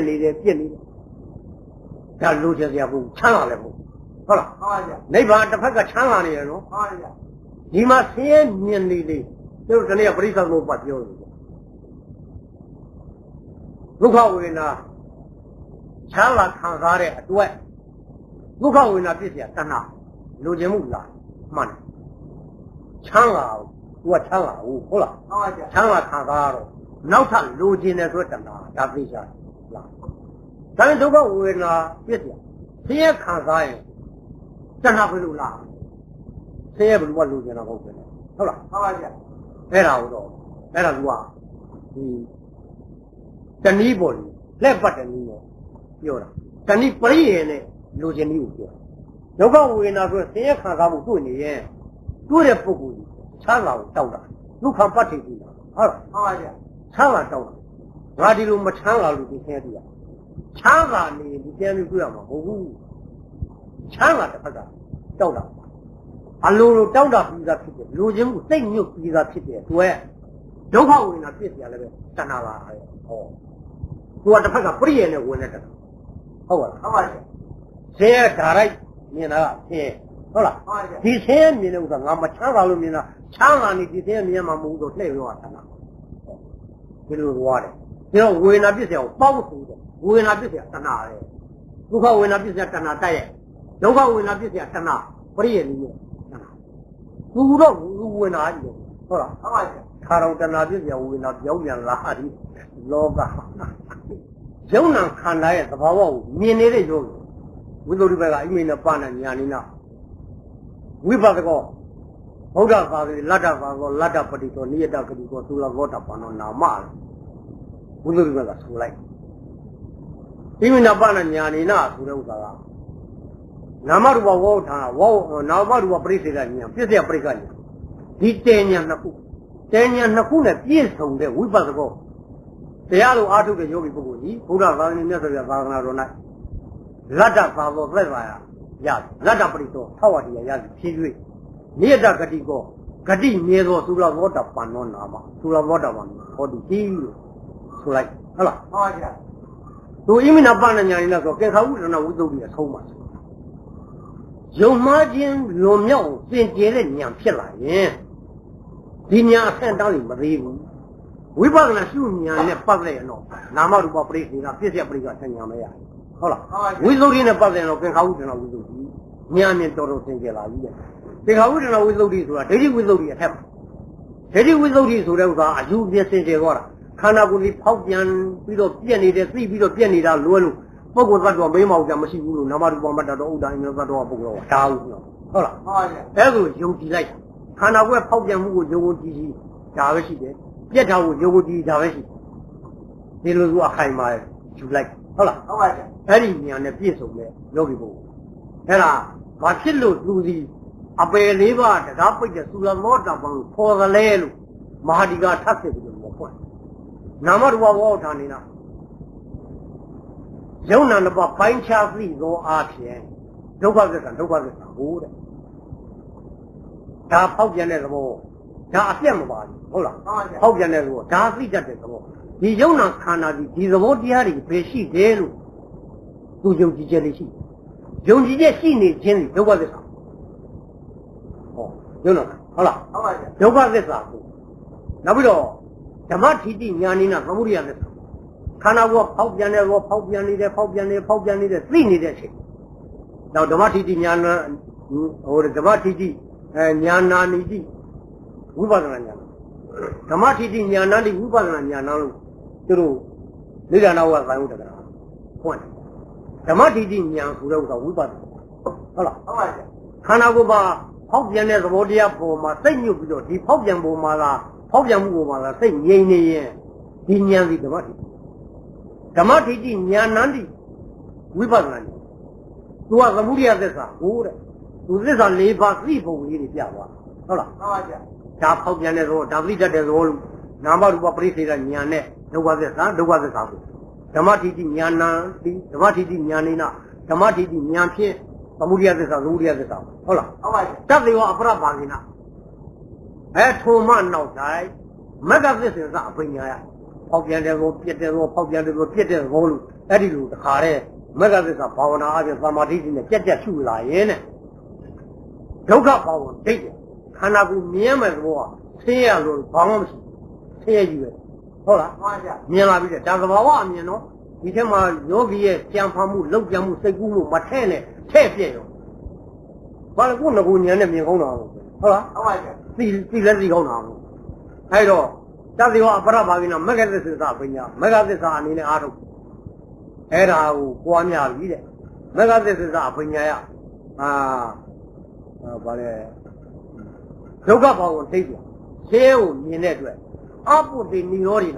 Speaker 1: ဒါလိုချင်စရာဘူးချမ်းသာလည်းဘူးဟုတ်လားဟုတ်ပါဗျာနိဗ္ဗာန်တစ်ဖက်ကချမ်းသာနေတယ်နော်ဟုတ်ပါဗျာဒီမှာဆင်းရဲမြင်နေလေကျတို့ဒီနေ့ပရိစ္ဆေသမုပ္ပါပြောတယ်ဒုက္ခဝေဒနာချမ်းသာခံစားတဲ့အတွက်ဒုက္ခဝေဒနာဖြစ်เสียတဏှာလိုချင်မှုလားမှန်တယ်ချမ်းသာသူကချမ်းသာဟုတ်လားဟုတ်ပါဗျာချမ်းသာခံစားတော့နောက်ထပ်လိုချင်တယ်ဆိုတဲ့တဏှာဒါသိချာလားဒါနဲ့ဒုက္ခဝေဒနာဖြစ်เสียဆင်းရဲခံစားရင်တဏှာဖြစ်လို့လားဆင်းရဲဘယ်လိုမှလိုချင်တာမဟုတ်ဘူးဟုတ်လားဟုတ်ပါဗျာအဲ့ဒါကိုတော့အဲ့ဒါကတနည်းပေါ်လက်ပတ်တဲ့နည်းပေါ့ပြောတာတနည်းပရိယေနဲ့လိုချင်နည်းကိုပြောဒုက္ခဝေဒနာဆိုဆင်းရဲခံစားမှုတွေ့နေရင်တွေ့တဲ့ပုဂ္ဂိုလ်ကြီးချမ်းသာကိုတောက်တာဒုက္ခပတ်ထိပ်ပြီးတာဟုတ်လားဟုတ်ပါဗျာချမ်းသာတောက်တာငါဒီလိုမချမ်းသာလို့ဒီဆင်းရဲတွေ့ရချမ်းသာနေဒီဆင်းရဲတွေ့ရမှာမဟုတ်ဘူးချမ်းသာတစ်ဖက်ကတောက်တာအလိုလိုတောက်တာပြီးသားဖြစ်တယ်လိုချင်မှုစိတ်ညှို့ပြီးသားဖြစ်တယ်တွေ့ဒုက္ခဝေဒနာဖြစ်เสียလည်းပဲတဏှာပါဟောသူကတစ်ဖက်ကပရိယေနဲ့ဝင်နေတာဟုတ်ပါလားဟုတ်ပါဗျာဆင်းရဲဓာရိုက်မြင်တာကဆင်းရဲဟုတ်လားဒီဆင်းရဲမြင်တဲ့ဥစ္စာငါမချမ်းသာလို့မြင်တာချမ်းသာနေဒီဆင်းရဲမြင်မှာမဟုတ်တော့လှည့်ရောတာလားဒီလိုသွားတယ်ဒီတော့ဝေဒနာဖြစ်เสียကိုပေါက်ဆိုတော့ဝေဒနာဖြစ်เสียတဏှာပဲဒုက္ခဝေဒနာဖြစ်เสียတဏှာတိုက်ရဲ့ဒုက္ခဝေဒနာဖြစ်เสียတဏှာပရိယေနည်းနဲ့တဏှာသူတော့ဝေဒနာကြီးဟုတ်လားဟုတ်ပါဗျာခါတော်တဏှာဖြစ်เสียဝေဒနာပြောင်းပြန်လာသည်လောကယုံနာခန္ဓာရဲ့သဘာဝကိုမြင်နေတဲ့ယောဂီဝိသုဒ္ဓိဘက်ကအိမိနဲ့ပါဏညာနိနာဝိပဿကောဗုဒ္ဓဘာသာလတ္တဘာသောလတ္တပတိသောနိယတဂတိကောသုလဘောဓပန္နောနာမဝိသုဒ္ဓိဘက်ကဆိုလိုက်အိမိနဲ့ပါဏညာနိနာဆိုတဲ့ဥစ္စာကနာမရူပဝေါဌာဝေါနာမရူပပရိစ္ဆေကညာပြည့်စက်ပရိက္ခညာဒီတေညာနှစ်ခုတေညာနှစ်ခုနဲ့ပြည့်စုံတဲ့ဝိပဿကောတရားလိုအားထုတ်တဲ့ယောဂီပုဂ္ဂိုလ်ကြီးဘုရားသာသနာ့မြတ်စွာဘုရားသာသနာတော်၌လတ္တသာသောသက်သာရလတ္တပရိသောထောက်ဝတရားရသည်ဖြည်း၍နိယတဂတိကောဂတိမြဲသောသုလဘောဓပန္နောနာမသုလဘောဓပန္နောဟောဒီကြီးလို့ဆိုလိုက်ဟုတ်လားဟုတ်ပါဗျာသူဣမိနာပဏ္ဏညာနိလားဆိုကေခာဝုဒနာဝိသုဒ္ဓိအဆုံးပါယုံမှားခြင်းလွန်မြောက်စင်ကြယ်တဲ့ဉာဏ်ဖြစ်လာရင်ဒီဉာဏ်အဆင့်တောင်းရင်မသေးဘူးဝိပဿနာရှုဉာဏ်နဲ့ပတ်သက်ရတော့နာမရူပပရိစ္ဆေကပြည့်စက်ပရိက္ခဆဉာဏ်မရဟုတ်လားဝိသုဒ္ဓိနဲ့ပတ်သက်တော့ကေခာဝုဒနာဝိသုဒ္ဓိဉာဏ်နဲ့တော်တော်စင်ကြယ်လာပြီတဲ့ကေခာဝုဒနာဝိသုဒ္ဓိဆိုတာဒိဋ္ဌိဝိသုဒ္ဓိအထက်ပါဒိဋ္ဌိဝိသုဒ္ဓိဆိုတဲ့ဥစ္စာအယူပြစင်ကြယ်သွားတာခန္ဓာကိုယ်ကြီးဖောက်ပြန်ပြီးတော့ပြက်နေတယ်သိပြီးတော့ပြက်နေတာလွယ်လို့ပုဂ္ဂိုလ်သတ္တဝါမိမောက်ကြမရှိဘူးလို့နာမရူပမတ္တတော်ဥဒ္ဒိုင်းသတ္တဝါပုဂ္ဂိုလ်ကဒါဟုတ်လားဟုတ်လားဟုတ်ပါရဲ့အဲ့ဒါယုံကြည်လိုက်ခန္ဓာကိုယ်ဖောက်ပြန်မှုကိုယုံကြည်ကြည်ဒါပဲရှိတယ်ပြက်တာကိုယုံကြည်ဒါပဲရှိတယ်ဒီလိုသူအခိုင်အမာယူလိုက်ဟုတ်လားဟုတ်ပါရဲ့အဲ့ဒီဉာဏ်နဲ့ပြည့်စုံတဲ့ယောဂီပုဂ္ဂိုလ်အဲ့ဒါဘာဖြစ်လို့သူဒီအပယ်လေးပါးတရားပိတ်တဲ့သုလမောတပံခေါ်သလဲလို့မဟာဒီကထပ်ဖြစ်ပြီးတော့ဖွင့်နာမရူပဝေါဌာနေနာယုံနာနှစ်ပါးပိုင်းခြားသိသောအားဖြင့်ဒုက္ခသစ္စာဟိုတဲ့ဒါဖောက်ပြန်တဲ့သဘောဒါအပြတ်မပါဘူးဟုတ်လားဖောက်ပြန်တဲ့သဘောဒါသိတတ်တဲ့သဘောဒီယုံနာခန္ဓာဒီသဘောတရားတွေဘယ်ရှိတယ်လို့သူယုံကြည်ချက်လေးရှိယုံကြည်ချက်ရှိနေခြင်းဒုက္ခသစ္စာဟောယုံနာဟုတ်လားဟုတ်ပါရဲ့ဒုက္ခသစ္စာကိုနောက်ပြီးတော့ဓမ္မထိတိညာနိနာသမုဒိယသစ္စာခန္ဓာကိုယ်ဖောက်ပြန်တဲ့ဘောဖောက်ပြန်နေတဲ့သိနေတဲ့အချိန်နောက်ဓမ္မထိတိညာနာဟိုဓမ္မထိတိညာနာနိတိဝိပဿနာညာဓမ္မထိတိညာနာနိဝိပဿနာညာနာလို့သူတို့နိဒာနဝသံဥဒ္ဒရာဖွင့်ဓမ္မထိတိညာဆိုတဲ့ဥစ္စာဝိပဿနာဟုတ်လားဟုတ်ပါရဲ့ခန္ဓာကိုယ်ပါဖောက်ပြန်တဲ့သဘောတရားပေါ်မှာစိတ်ညှို့ပြီးတော့ဒီဖောက်ပြန်ပုံမှာလားဖောက်ပြန်မှုပုံမှာလားစိတ်ငြိမ်နေရင်ဒီဉာဏ်စီဓမ္မထိဓမ္မထိတိဉာဏ်နန္တိဝိပဿနာဉာဏ်သူကသမုဒိယသစ္စာဟိုတဲ့သူသစ္စာ၄ပါးသိပုံကြီးတွေပြသွားဟုတ်လားဟုတ်ပါဗျာဒါဖောက်ပြန်တဲ့သဘောဒါသိတတ်တဲ့သဘောလို့နာမရူပပရိစ္ဆေကဉာဏ်နဲ့ဒုက္ခသစ္စာကိုဓမ္မထိတိဉာဏ်နန္တိဓမ္မထိတိဉာဏ်နေနာဓမ္မထိတိဉာဏ်ဖြင့်သမုဒိယသစ္စာဟုတ်လားဟုတ်ပါဗျာတသေဝအပရပါကိနာထိုမှနောက်တိုင်းမဂ္ဂသစ္စာအပညာယဖောက်ပြန်တဲ့ဘောပြက်တဲ့ဘောဖောက်ပြန်တဲ့ဘောပြက်တဲ့ဘောလို့အဲ့ဒီလိုတခါတည်းမဂ္ဂသစ္စာဘာဝနာအပြင်သမာဓိနဲ့ကြက်ရှုလာရင်တဲ့ဒုက္ခဘာဝဒိဋ္ဌိခန္ဓာကိုယ်မြင်မဲ့ဘောကဆင်းရဲလို့ဘာမှမရှိဆင်းရဲကြီးပဲဟုတ်လားမှန်ပါဗျာမြင်လာပြီတဲ့ဒါသဘာဝအမြင်နော်ဒီထက်မှာယောဂီရဲ့ကြံဖန်မှုလောက်ကြံမှုစိတ်ကူးမှုမထဲ့နဲ့ထဲ့ပြည့်ရောဘာလို့ကိုယ်ငကူဉာဏ်နဲ့မြင်ကောင်းတာဟုတ်လားဟုတ်ပါဗျာသိလက်သိကောင်းတာအဲ့တော့တသေဝအပရဘာကိနာမဂ္ဂသစ္စာပညာမဂ္ဂသစ္စာအနေနဲ့အားထုတ်အဲ့ဒါကိုပွားများပြီတဲ့မဂ္ဂသစ္စာပညာရဗါလဲဒုက္ခဘောင်ကိုသိတယ်ရှင်းကိုမြင်တဲ့အတွက်အပုတ္တိနိရောဓိလား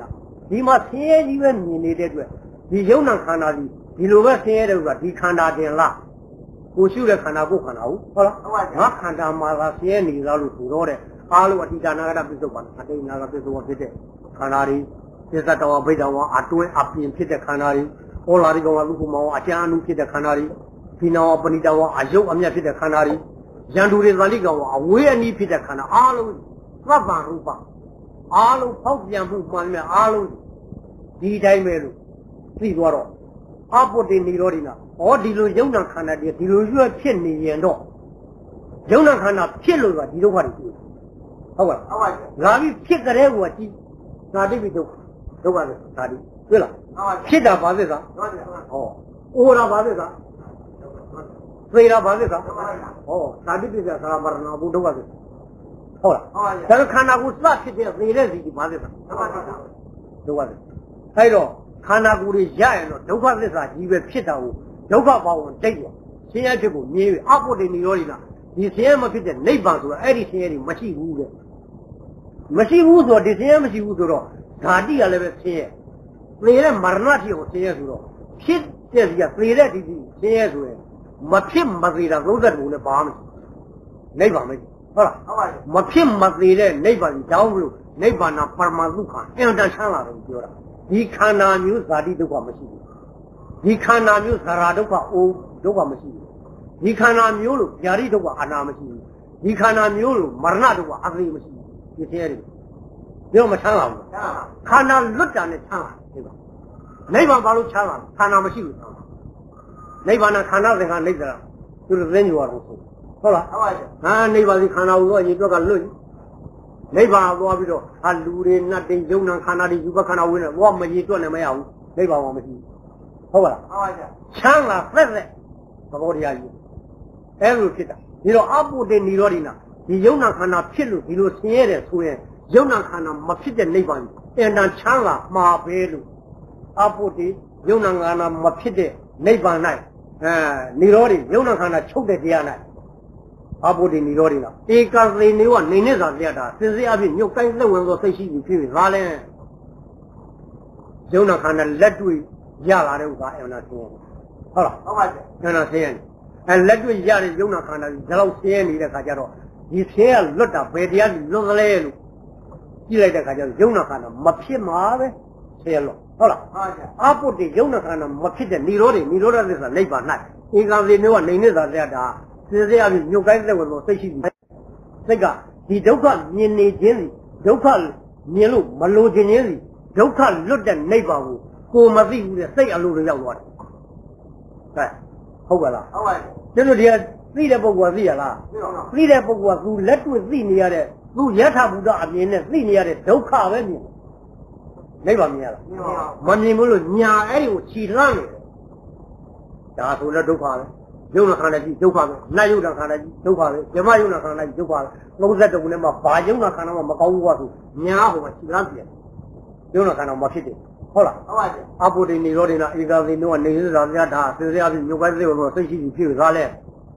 Speaker 1: ဒီမှာဆင်းရဲကြီးပဲမြင်နေတဲ့အတွက်ဒီယုံနာခန္ဓာကြီးဒီလိုပဲဆင်းရဲတဲ့ဥစ္စာဒီခန္ဓာတင်လားကိုရှုတဲ့ခန္ဓာကိုခန္ဓာဟုတ်လားငါခန္ဓာမှာသာဆင်းရဲနေလားလို့ဆိုတော့တဲ့အားလုံးအတိတ်နာဂတပြစ္ဆုတ်ပါအတိတ်နာဂတပြစ္ဆုတ်ပါဖြစ်တဲ့ခန္ဓာတွေသစ္စာတော်ဘိဒ္ဓဝါအတွင်းအပြင်ဖြစ်တဲ့ခန္ဓာတွေဩလာရိကောင်ဝလူကုမောအကျဉ်းအနုဖြစ်တဲ့ခန္ဓာတွေဒီနောပဏိတဝါအယုတ်အမြတ်ဖြစ်တဲ့ခန္ဓာတွေရန်သူတွေဇာတိကောင်ဝအဝေးအနီးဖြစ်တဲ့ခန္ဓာအားလုံးသဗ္ဗရူပအားလုံးဖောက်ပြန်မှုမှန်မြအားလုံးဒီတိုင်းပဲလို့သိသွားတော့အပုတ္တိနိရောဓိနာဟောဒီလိုယုံနာခန္ဓာတွေဒီလိုရွက်ဖြစ်နေရင်တော့ယုံနာခန္ဓာဖြစ်လို့ကဒီဒုက္ခတွေတွေ့ဟုတ်ပါလားဟုတ်ပါဘူးငါပြီးဖြစ်ကြတဲ့ကွာကြည့်ဇာတိပိဒုက္ခဒုက္ခပဲဇာတိတွေ့လားဖြစ်တာဘာသစ္စာဟောအိုးတာဘာသစ္စာသေတာဘာသစ္စာဟောဇာတိပိစ္ဆာသရမရဏဘုဒုက္ခသစ္စာဟုတ်လားဒါခန္ဓာကိုစဖြစ်တဲ့သေတဲ့စီဒီဘာသစ္စာဒုက္ခသစ္စာအဲ့တော့ခန္ဓာကိုယ်တွေရရင်တော့ဒုက္ခသစ္စာကြီးပဲဖြစ်တာကိုဒုက္ခဘောင်တိတ်တယ်ဆင်းရဲဖြစ်ကိုမြင်ပြီးအပုတ္တိနိရောဓိနာဒီဆင်းရဲမဖြစ်တဲ့နိဗ္ဗာန်ဆိုတာအဲ့ဒီဆင်းရဲတွေမရှိဘူးတဲ့မရှိဘူးဆိုတော့ဒီဆင်းရဲမရှိဘူးဆိုတော့ဓာတိကလည်းပဲဆင်းရဲသေတဲ့မရဏတိကိုဆင်းရဲဆိုတော့ဖြစ်တဲ့စီကသေတဲ့ဒီဆင်းရဲဆိုရင်မဖြစ်မသေးတာ30ဘုံနဲ့ပါမယ်နိဗ္ဗာန်ပဲဟုတ်လားဟုတ်ပါဘူးမဖြစ်မသေးတဲ့နိဗ္ဗာန်ကြီးတောင်းလို့နိဗ္ဗာန်ပရမဒုက္ခအင်တန်ချမ်းသာတယ်ပြောတာဒီခန္ဓာမျိုးဇာတိဒုက္ခမရှိဘူးဒီခန္ဓာမျိုးဇရာဒုက္ခအိုးဒုက္ခမရှိဘူးဒီခန္ဓာမျိုးလို့ญาတိဒုက္ခအနာမရှိဘူးဒီခန္ဓာမျိုးလို့မရဏဒုက္ခအသေးမရှိဘူးဒီဆင်းရဲတွေပြောမချမ်းသာဘူးခန္ဓာလွတ်တာနဲ့ချမ်းသာတယ်နိဗ္ဗာန်ဘာလို့ချမ်းသာခန္ဓာမရှိဘူးနိဗ္ဗာန်ခန္ဓာသင်္ခါနိစ္စသူတို့သိညွာတော့ဟုတ်လားဟုတ်ပါဘူးဟာနိဗ္ဗာန်ဒီခန္ဓာကိုတော့ရေတွက်ကလွတ်နိဗ္ဗာန်သွားပြီးတော့ဟာလူတွေနတ်တွေယုံနာခန္ဓာတွေယူဘခန္ဓာဝင်တယ်ဘောမရေတွက်လည်းမရဘူးနိဗ္ဗာန်ကမရှိဘူးဟုတ်ပါလားဟုတ်ပါဘူးချမ်းသာသက်သက်သဘောတရားကြီးအဲလိုဖြစ်တာဒီတော့အပုတ္တိနိရောဓိနာဒီယုံနာခန္ဓာဖြစ်လို့ဒီလိုဆင်းရဲတယ်ဆိုရင်ယုံနာခန္ဓာမဖြစ်တဲ့နိဗ္ဗာန်အင်တန်ချမ်းသာမှာပဲလို့အပုတ္တိယုံနာခန္ဓာမဖြစ်တဲ့နိဗ္ဗာန်၌နိရောဓိယုံနာခန္ဓာချုပ်တဲ့တရား၌အပုတ္တိနိရောဓိနာဧကသေနေဝနေနေသာပြတာစင်စစ်အဖြစ်ညုတ်တိုင်းလက်ဝင်သောစိတ်ရှိပြီးဖြစ်ပြီးဒါလည်းယုံနာခန္ဓာလက်တွေ့ရလာတဲ့ဥစ္စာအင်နာဆင်းရဲဟုတ်လားဟုတ်ပါပြီအင်နာဆင်းရဲလက်တွေ့ရတဲ့ယုံနာခန္ဓာကြီးဒါတော့ဆင်းရဲနေတဲ့ခါကျတော့ဒီဆင်းရဲလွတ်တာဘယ်တရားလွတ်သလဲလို့ကြည့်လိုက်တဲ့ခါကျတော့ယုံနာခန္ဓာမဖြစ်မှာပဲဆင်းရဲလွတ်ဟုတ်လားဟုတ်ပါပြီအပုတ္တိယုံနာခန္ဓာမဖြစ်တဲ့နိရောဓိနိရောဓသစ္စာနိဗ္ဗာန်၌ဧကသေနေဝနေနေသာပြတာစင်စစ်အဖြစ်ညုတ်တိုင်းလက်ဝင်သောစိတ်ရှိပြီးစိတ်ကဒီဒုက္ခမြင်နေခြင်းစီဒုက္ခမြင်လို့မလိုခြင်းချင်းစီဒုက္ခလွတ်တဲ့နိဗ္ဗာန်ကိုမသိဘူးတဲ့စိတ်အလိုတွေရောက်သွားတယ်ဟဲ့ဟုတ်ပါလားဟုတ်ပါပြီကျွန်တော်ဒီကသိတဲ့ပုဂ္ဂိုလ်ကသိရလားသိတဲ့ပုဂ္ဂိုလ်ကသူလက်တွေ့သိနေရတဲ့သူယထာဘုဒ္ဓအမြင်နဲ့သိနေရတဲ့ဒုက္ခပဲမြင်နိဗ္ဗာန်မြင်ရလားမမြင်ဘူးလို့ညာအဲ့ဒီကိုခြိလှမ်းနေတယ်ဒါဆိုလည်းဒုက္ခပဲယုံနာခန္ဓာကြီးဒုက္ခပဲနတ်ယုံနာခန္ဓာကြီးဒုက္ခပဲဇမယုံနာခန္ဓာကြီးဒုက္ခပဲ32ခုနဲ့မှဘာယုံနာခန္ဓာမှမကောင်းဘူးကွာဆိုညာဟိုမှာခြိလှမ်းပြန်ယုံနာခန္ဓာမဖြစ်တယ်ဟုတ်လားဟုတ်ပါပြီအပုတ္တိနိရောဓိနာဧကသေနောနေသစ္စာမြတ်တာသေစေအဖြစ်ညုတ်ပိုင်းသေးလို့သိရှိပြီးဖြစ်သွားလဲ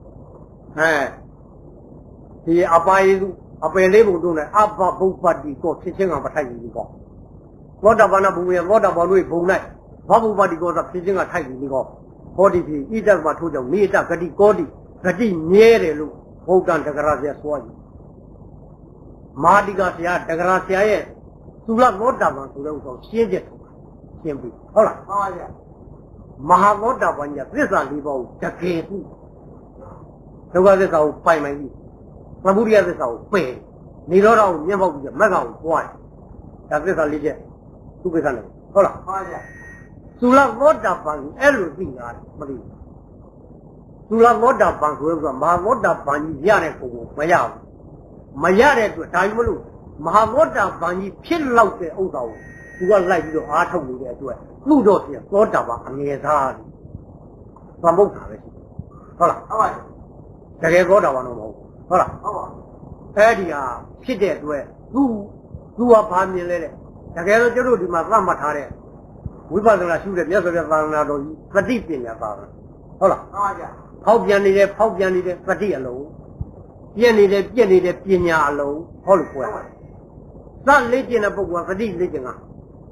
Speaker 1: ဒီအပိုင်းအပယ်လေးပုံတို့နဲ့အဘဘုပ္ပတ္တိကိုဖြစ်ချင်းကမထိုက်ဘူးကောသောတာပန်ဘုံရဲ့သောတာပန်တို့ဘုံ၌ဘဘုပ္ပတ္တိကိုသာဖြစ်ချင်းကထိုက်ဘူးကောဟောဒီဖြစ်ဣဒ္ဓကမထိုးကြောင့်နေတဂတိကောတိဂတိမြဲတယ်လို့ဘုဒ္ဓံတဂရဆရာဆိုရည်မာတိကဆရာတဂရဆရာရဲ့သုလသောတာပန်ဆိုတဲ့ဥစ္စာရှင်းချက်ရှင်းပြီဟုတ်လားမှန်ပါဗျာမဟာသောတာပန်ကြီးသစ္စာ၄ပါးကိုတကယ်သိဒုက္ခသစ္စာကိုပိုင်မှန်ပြီသမုဒိယသစ္စာကိုပယ်နိရောဓကိုမျက်မှောက်ပြီးမက္ခကိုပွားတယ်ဒါသစ္စာ၄ချက်သူကိစ္စနဲ့ဟုတ်လားမှန်ပါဗျာသုလသောတာပန်အဲ့လိုသိတာမသိဘူးသုလသောတာပန်ဆိုတော့မဟာသောတာပန်ကြီးရတဲ့ပုံကိုမရဘူးမရတဲ့အတွက်ဒါကြီးမလို့မဟာသောတာပန်ကြီးဖြစ်လောက်တဲ့ဥစ္စာကိုသူကလိုက်ပြီးတော့အားထုတ်နေတဲ့အတွက်သူ့တော့ပြန်သောတာပန်အငယ်သားတယ်သမုဒ္ဒါပဲရှိဟုတ်လားဟုတ်ပါဘူးတကယ်သောတာပန်တော့မဟုတ်ဟုတ်လားဟုတ်ပါအဲ့ဒီဟာဖြစ်တဲ့အတွက်သူကဘာမြင်လဲတဲ့တကယ်တော့ကျတို့ဒီမှာသတ်မှတ်ထားတဲ့ဝိပဿနာရှုတဲ့မြတ်စွာဘုရားသာသနာတော်ကြီးသတိပညာသာသနာဟုတ်လားဟုတ်ပါဗျာဖောက်ပြန်နေတဲ့သတိအလုံးပြည့်နေတဲ့ပညာအလုံးဟောလို့ပြောရတယ်သတ်လေ့ကျင့်တဲ့ပုဂ္ဂိုလ်ကသတိလေ့ကျင့်တာ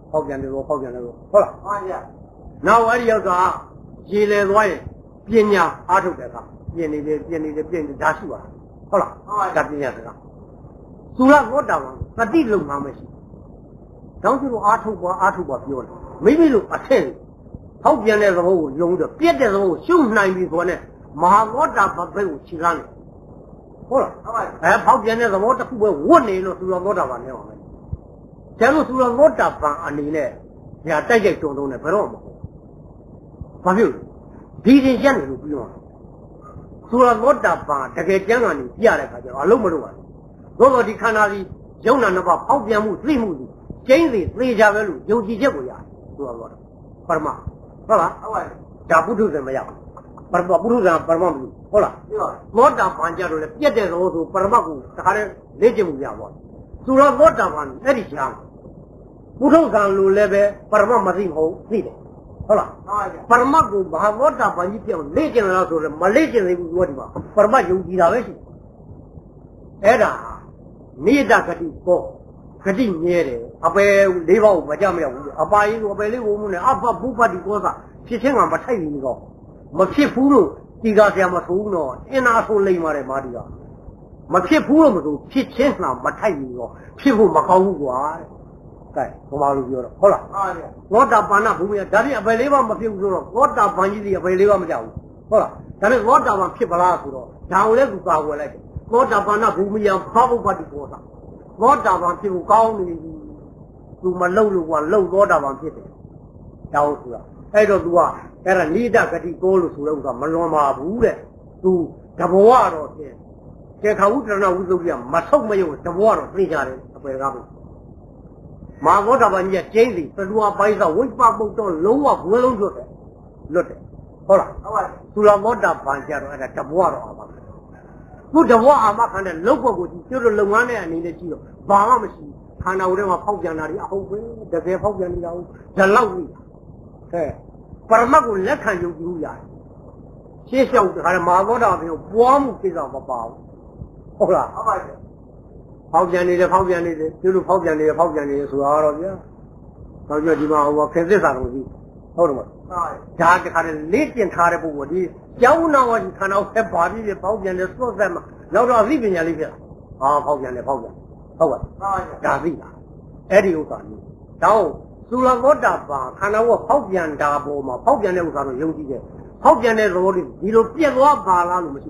Speaker 1: 好点的多，好点的多，好了。那我要个积累多少？别年20多个，别的加数啊，好了，加别年这个。除了我这个，那地路嘛没事。当时我20多标了，没路1000。好变的时候用的，别的时候凶难比说呢，马我这不被我欺上了。好了，跑变的时候这不我那了，除了我这玩的嘛。假如除了我这玩你呢，也大家中呢，不让嘛。发表，提前想的都不用。除了我这玩，这个讲啊，你第二个就老没路啊。如果你看那里有那把跑变木、水木的，现在这家的路有几结果呀？除了我的，不是吗？好了，这不出怎么样？不出怎么不好了。我这房价了，别的时候都不是嘛股，他的累计不一样吧？除了我这房那里讲，不出上路那边不是嘛没人好，对的。好了，不是嘛股，把我这房一票累计了说是没累计的我的嘛，不是嘛有几大问题？哎呀，你这个地方。可是你的，阿伯雷暴我家没有，阿爸一个被雷暴呢，阿爸不把的锅子，皮钱俺们太一个，没皮铺了，这个什么抽呢？一拿出雷嘛的嘛的个，没皮铺了么都皮钱上没太一个，皮铺没搞过啊，对，我马路标了，好了，我这搬那不一样，但是被雷暴没皮铺了，我这搬一的被雷暴没家务，好了，但是我这搬皮不拉出了，然后来就抓过来的，我这搬那不一样，跑不把的锅子。我这帮就高呢，就么漏我这帮皮的，然后是啊，挨着多啊，挨着你这个的高了出来，我说没乱马步的，都这不挖着去，这看我这那屋子里没臭没有，这不挖着剩下的，不是干嘛？马我这帮你真的，这如果白上我把不到楼啊不能做的，落的，好了，除了我这帮家的，这不挖着啊嘛。不这我阿妈看的路过去，就是路完的你的记录，晚上没去，看到我这跑边那里啊，后悔，这边跑边里头，这老的，对，不是那个来看就有呀，些小的还是马高这边光木非常不包，好了，跑边里的，就是跑边里的说好了的，到这地方我看这啥东西，好了嘛，家里看的累检查的不过的。小那我就看到在巴黎的跑边的所在嘛，老早这边里去了，啊，跑边，好吧，干谁呀？哎，这有啥呢？然后除了我这吧，看到我跑边大波嘛，跑边的有啥子有几个？跑边的时候的，你都别说巴拉那么修，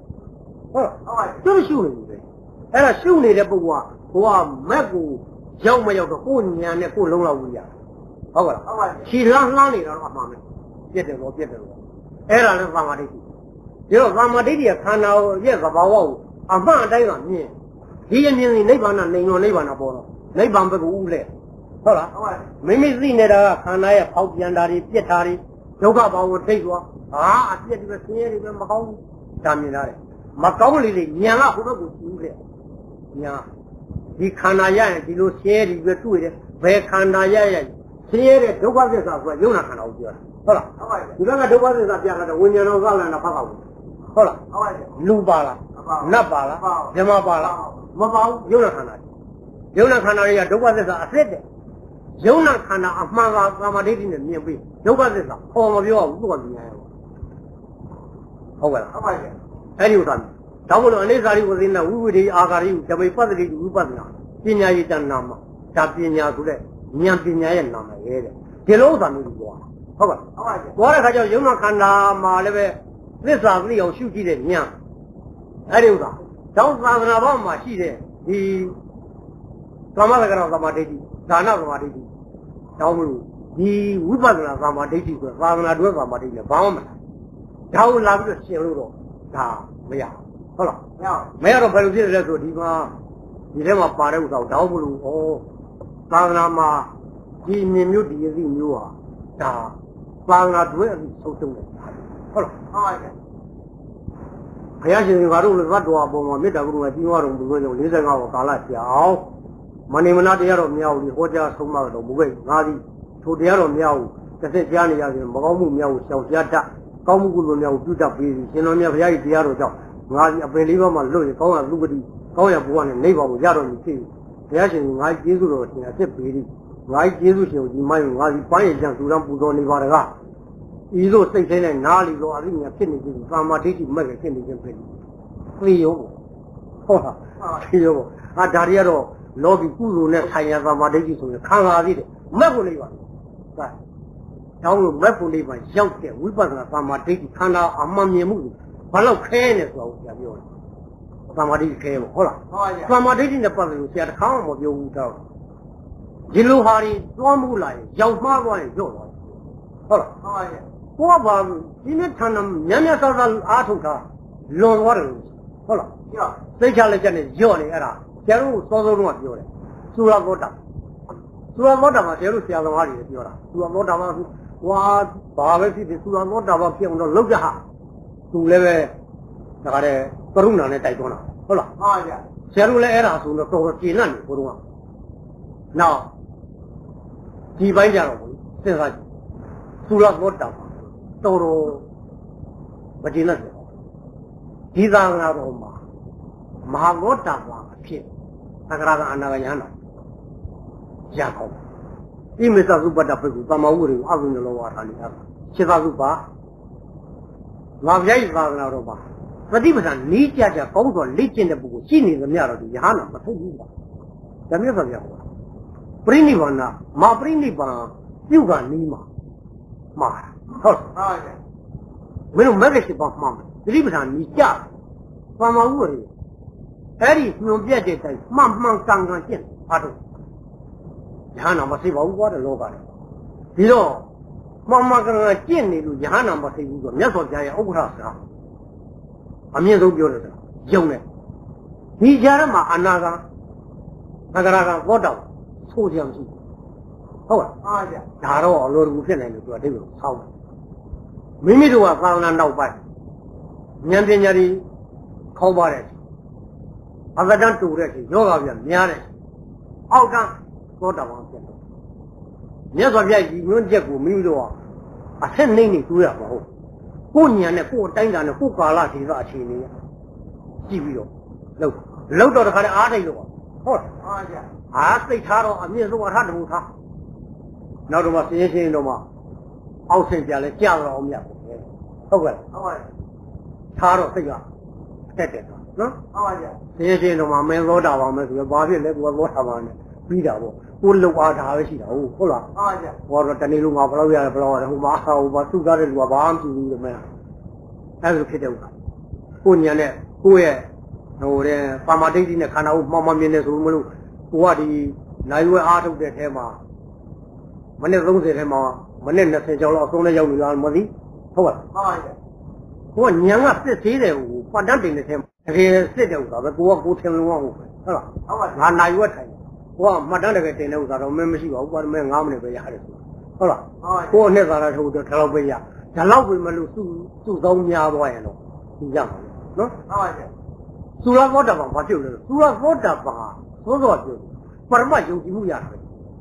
Speaker 1: 就是修的对。哎，那修的不过，我没过小没有个过年的过龙了五年，好吧？其他哪里的话方面，别的说。哎，那是干嘛的？就是干嘛的？看到也是把我啊，马在上面，这些年那帮那包了，那帮不够无赖，好了，妹妹自己那个看那也跑偏他的，别他的，就怕把我推说啊，这个事业里面没好，下面那的，没搞里的，年了后头够无赖，你看，你看那人这种事业里面住的，别看那人事业的都把这啥说，有人看到我觉得。好了，你看看这把子咋变了？我年老干了那怕啥？好了，路罢了，那罢了，什么罢了？没罢，有人看到，也这把子啥是的？有人看到啊，妈这的面背，这把子啥？好嘛，比我多年了，好了，还有啥？咱们那啥的我人呢？我的阿嘎的，这为把子的有把子啊，今年也讲那么，这今年出来，年今年也那么也的，这老啥没有多。好吧，我来看叫有人看他嘛那边，那啥子有手机的你啊，还有啥？当时那帮嘛是的，你干嘛那个干嘛这地，干那干嘛这地，然后你五百个干嘛这地个，干那多干嘛这地，帮我们，然后那个就泄露了，他没有，好了，没有到朋友圈来说地方，你这么把这个找不住哦，干那嘛，你没有第一没有啊，啊。把那主要是抽中的，好了。不要信话中的话多不嘛，没得个东西，电话中不会用，你在我干了小，嘛你们那点儿苗的或者什么都不会，哪里出点儿苗，这些家里要是没搞木苗小家子，搞木骨苗就叫别人，现在苗不要一点儿都叫，俺也不离个嘛，路也搞啊路个的，搞也不管的，那帮家都你去，不要信俺接触了现在这别的， 来接触小鸡，买用我半夜讲主张不做你把那个，一路谁谁来哪里做，人家骗你去，干嘛这些没给骗你去骗你，没有，好吧，没有，啊，家里头老比雇主呢，产业干嘛这些东西，看哪里的，没过来吧，对，然后没过来吧，小的，尾巴上干嘛这些，看到阿妈面目，把老开的时候就有了，干嘛这些开嘛，好了，干嘛这些呢，把人家的看我就无招了。一路下来装不来，要马过来要来，好了。我把今天看到年年早上阿头他乱我的东西，好了。接下来讲的要的啥？假如早早中要的，除了我打嘛，假如下到哪里要了？除了我打嘛，我把个事情除了我打嘛，骗到楼下，住那个那个的不容纳的带动了，好了。假如来啥时候到了济南的不中啊？那。几百家了，现在除了我打，到了我真的是，第三个都马我打了骗，那个那个人了，加高，因为啥子不打不够，咱们屋里二十年了我啥的，其他是吧？我不愿意啥子那种吧，实际上你家工作你真的不够，心里是面了的，也还能不同意吧？咱没说这样。不然你问呐，马不然你帮就干你嘛，妈呀，好了，没有没个是帮忙，基本上你家帮忙屋里，哎，你用别的在慢慢刚刚进，他都，你看那么谁把我的老板的，比如慢慢刚刚进的路，你看那么谁工作，你说家也熬不上是啊，啊，民族标的是，有呢，你家人嘛按那个我找。抽象性，好吧？打到网络路片来就说这个操，明明就我刚刚闹掰，年边家的考巴的，阿个张走的是有个人面的，澳张多少往前，你说别你们结果没有的话，啊，现在你主要不好，过年的过单张的过高了是啥钱呢？记不住，楼到的还得阿这个，好了。最差了，民族他都差，那种嘛，新的嘛，澳生家来嫁到我们家，好不啦？差了这个，再点的，新的嘛，没老大王们说八岁来我老大王的，比较不，我老阿茶的是的，好了。我说这里路嘛不老远不老远，我把苏家的路把俺们的没有，还是开的我，过年的过夜，我的爸妈这几年看到我妈妈面的时候没有。我的那一位阿头在台嘛，我那东西台嘛，我那才叫老送来要你没的，好吧？我娘啊，是谁的？我把那顶的台嘛，是谁的？我我听了我，好了，俺那一位台，我马上那个顶的我说没习惯，我没俺们那边也还是好了。我那啥的时候就听老辈呀，这老辈们都到nhà多人了，是这样的，除了我这方法就是，除了我这方法。说就是，不是嘛有几木样的，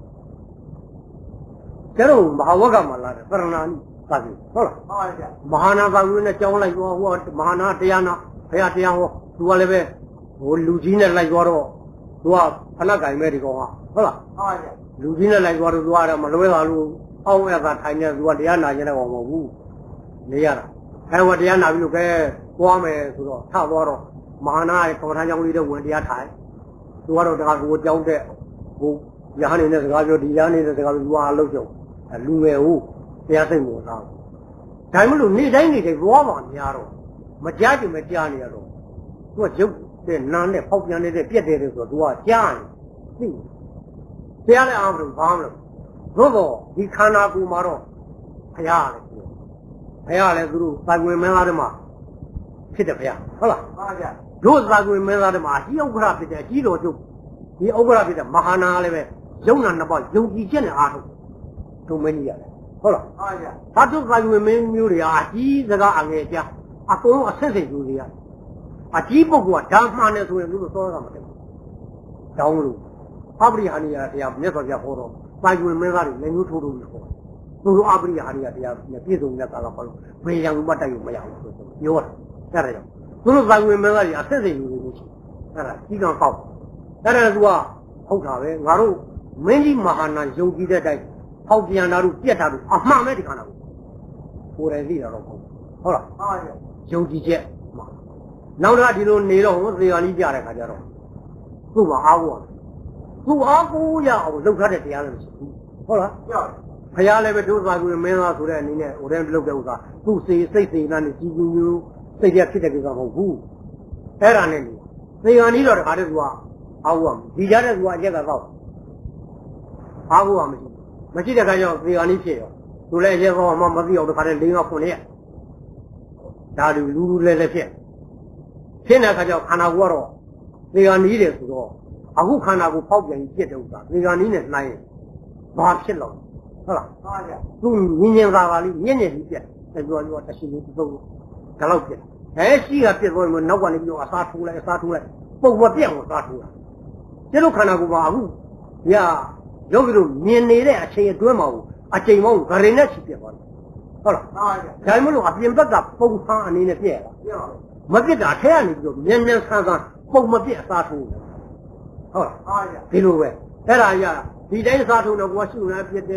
Speaker 1: 这种马我干嘛来的？不是那啥子？好了，马那咱们那将来说，我马那这样呢，哎呀这样我那边我陆军的来说了，我他那改没的讲话，好了，陆军的来说了，说的嘛，为啥路澳外个台呢？说这样那现在我们这样了，哎我这样那就给我们说差不多了，马那高山江里的问题也谈。我说这个我教的，我家里的这个就家里的这个路啊路就，路外户这样是没啥。咱们路你人的这罗网家了，没家就没家里了，我就这男的跑边的这别的说多家里，这样的俺们帮了。如果你看那姑妈了，哎呀嘞，就是三国没啥的嘛，是的，好了。如咱们没啥的嘛，你欧克拉比的，几多就，你欧克拉比的，马哈那那边有那那把有几千的阿头，都没你了，好了。他就咱们没有的啊，几这个俺家家，啊，跟我身上有的呀，啊，只不过咱妈那时候就是说什么的，道路，阿不里哈尼呀，这样没说这好多，咱们没啥的，人有抽都有说，都说阿不里哈尼呀，这样那别种那啥个好，没样我这有没样，有啊，这样。就是咱们没啥的，身上有的东西，几张好。当然说好差的，俺都 Many Mahana, Yogi that I, how the Anaru, Pietaru, a Mahamedicana. For a leader of Yogi Jet. Now that you don't need all the Alija Kajaro. Who are who are ya look at the others. Hola, Payale do like we may not to then look over. Who say, and you say, they are kidding who. Eran, they are neither had it was. Awam, the others were yet about. Awam, Machida Gayo, the Anitio, to let you go among the other current thing of one here. That you lose the ship. Senakajo, Kanawaro, they are needed to go. Ahu Kanago Pop and Jetuka, they are needed lying. Barcelona. Soon, Minion Ravali, Yen, as well what she needs to go. Galopin. As she appeared when no one in your Satula, but what there was Satula. Jelokanagu, ya, Yogu, nearly a chain Dumo, a chain on Garenetti. Diamond of the Embaga, Popan in a pier. Mabida Tan, Yen Sansan, Pomabia Satu. Below where. Eraya, the days are to what you have yet,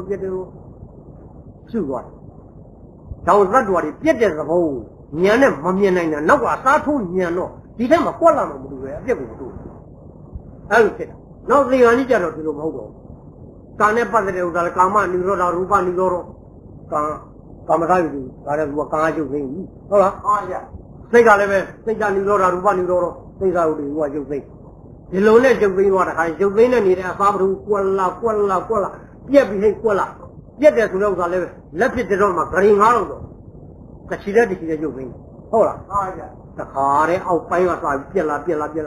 Speaker 1: two one. Down that what it did as a whole. Niana, Mamia, no, Satu, Niano, the time of Kuala, they will do. Okay. Now the Anija to the Mogo. Canepa de Kama, Niro, Ruba, Niro, Kamaravi, Wakaju, Hola, say Galeve, say Niro, Ruba, Niro, say I would what you think. The lowness of the water, I shall win and eat a Sabru, Kuala, Yet behave Kuala. Yet there's no Galeve, left it the Roma, carrying out. The Chile is you win. Hola, the car out by us, Pilla.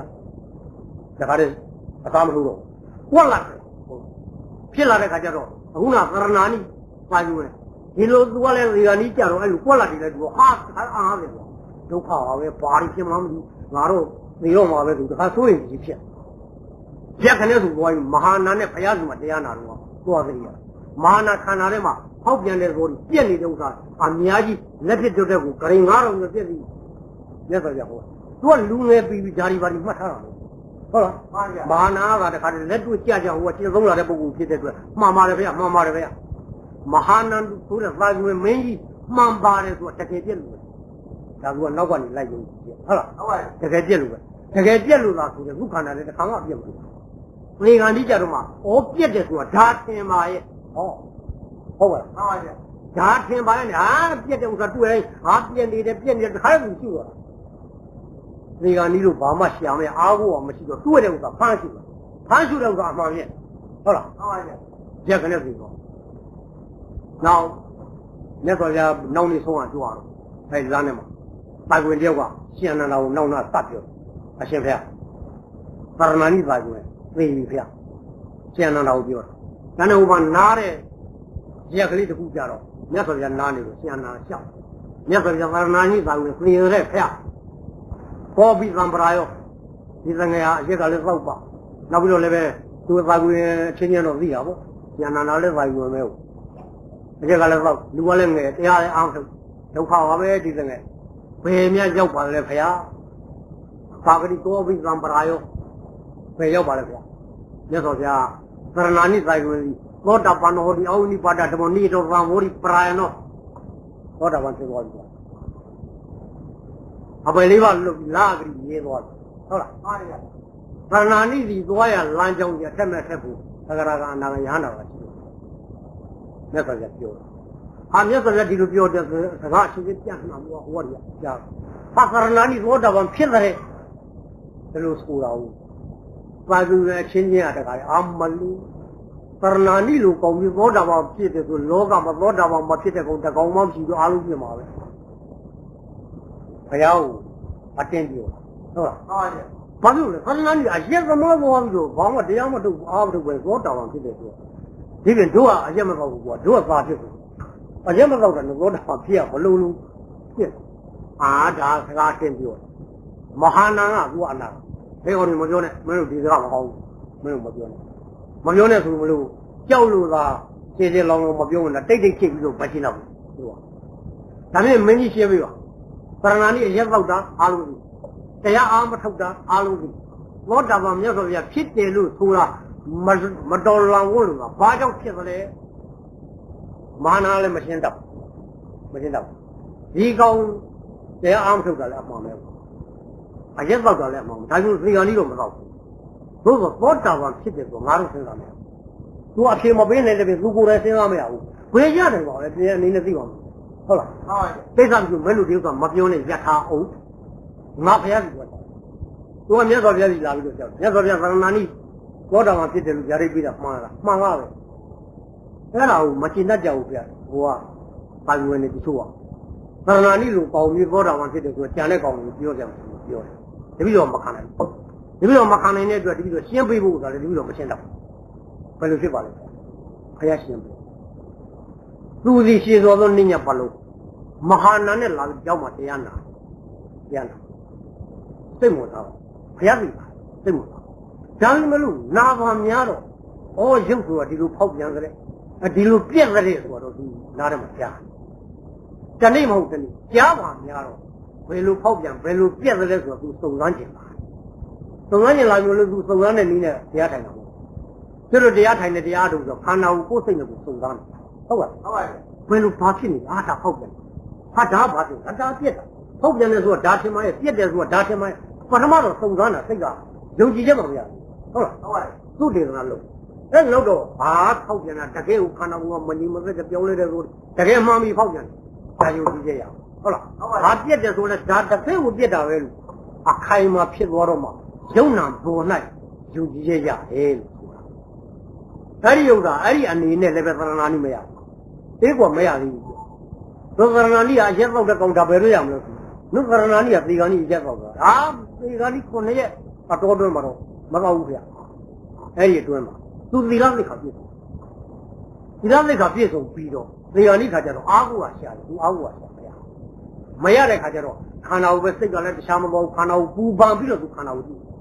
Speaker 1: The car is a Samru. Kuala Pilla de Cajaro, Una Fernani, 5 years. He knows well as the Anita and quality that will half to call a party, Maro, the Yoma, the Hasuin, Egyptian. Japanese boy, Mahana, Payazma, Diana, was here. Mahana Kanarema, how can they go? Jenny Dosa, and Miyagi, let it to the carrying out of the city. Yes, I have. One Luna be Jarivari Mata. Mahana, the let with Jaja, what you don't let a book, Mamma, Mahana, who the flag with me, Mambares were taken. That was no one like you. The Gajelua. The Gajelua to the Lukana, the Kama. We are Nijaruma, all Pietas were dark him by over. Dark him by Pietas was a 2 days, after the Pian, the Highland Sewer. We are Nilu Bama, Siame, Agu, Machiko, 2 days of Pansula. Pansula was our man. Hola, Japanese. Now, never have known his own to one. I Zanema. By when they were, she and now not stop you. I shall have. Paranani by the way. We here. Siana now, dear. Then over Nare, Jacqueline to Pujaro. Never than Nani, Siana Shop. Never than Paranani by the free repair. 4 beats on Brayo. He's a Jacqueline Ropa. Now we don't live to a Chinian of the Avo. Siana live by your mail. Jacqueline, you will let the other answer. No power away, didn't it? We may joke by the fair. Probably 4 beats on Brayo. Pay over there. Yes, yeah. Fernani is like what upon all the only part that one need of Ramori Priano. What I want to want. I believe I'll look large in the world. Fernani is why I land on the Temetepu, Agaraga and Nagayana. Never get you. I'm just ready to go to the Rashi with Yasna warrior. Fernani is what I want to kill the new school out. Padu change at a guy, Amali. Fernani look on the road about it to Loga, but what about Matita, the Gomam to Alumima. Ayao, attend you. Padu, Fernani, I hear the mother of you, Bama, the Yama to all the way, what I want to do. Even do a Yamaha, what do a party. A Yamaha and the road of here for Lulu. Yes. Ah, I attend you. Mahana, Guana. They only Mojone, Melu, Melu, Mojone, who Jaulu, say long of Mojona, take the king to Patina. Tamil many Shavio. Paranani, Yavada, Alu. They are armed of the Alu. What of them, Yavia, Kit, they lose, Hula, Madonna Wool, part of Chevrolet, Mana machine up. He go their arms to the left moment. I just got the left moment. I will see a little about. Those were 4,000 cities from Martin. Who are him of being a bit Lugu Rasimia. Where you are about it in the Zion. Hold on. They come to Melody from Mapione Yaka O. Mafia. Tu am never very loud yourself. Never ever money. What I wanted to get rid of Manga. Hello, Machina Jauka, who are by when it is two. Ranani look all me what I wanted to do. Janeko with yours. The video of Macana. The video of Macana in it, the same people that the video of Machina. Well, you see about it. I asked him. Do this is all Nina Palo. Mahana like Jama Diana. Same with her. Heavy. Same with her. Janmalu, Nava Miaro. All you to a deal of younger. A deal of Pierre is what do not a Matia. The name of the Java Miaro. Velu Popian, Velu Pierre is what do so lunching. So when you like to do so run and in a theatre. Still the Atan the Adu of Hana who posting of so done. However, Velu Pacini, Ata Popian. Hata Pacin, Hata Theatre. Popian is what Datima, Theatre is what Datima. For a mother so done a cigar. Don't you ever? Alright, 2 days on a look. Then no go. Ah, Popian at the Gale Canava when you must get the only road. The Gale Mammy Popian. Tell you the jail. Alright, I get the one that the fair would get a Kaima Pit Waroma. Jonah, for night. Judia, eh. Arioga, Ari and in 11 Anima. They were Mary. Rosanania, Jeff of the Contabarium. No Ranania, the Gani Jeff of her. Ah, the Gani Conea, a total Maro, Maravia. Area to him. To the lovely Capital. The lovely Capital, Pido. The Gani Cajaro, Agua, who Agua. Mayare Cajaro, Kana West Cigarette, Shamamo, Kana, who Bambino to Kana.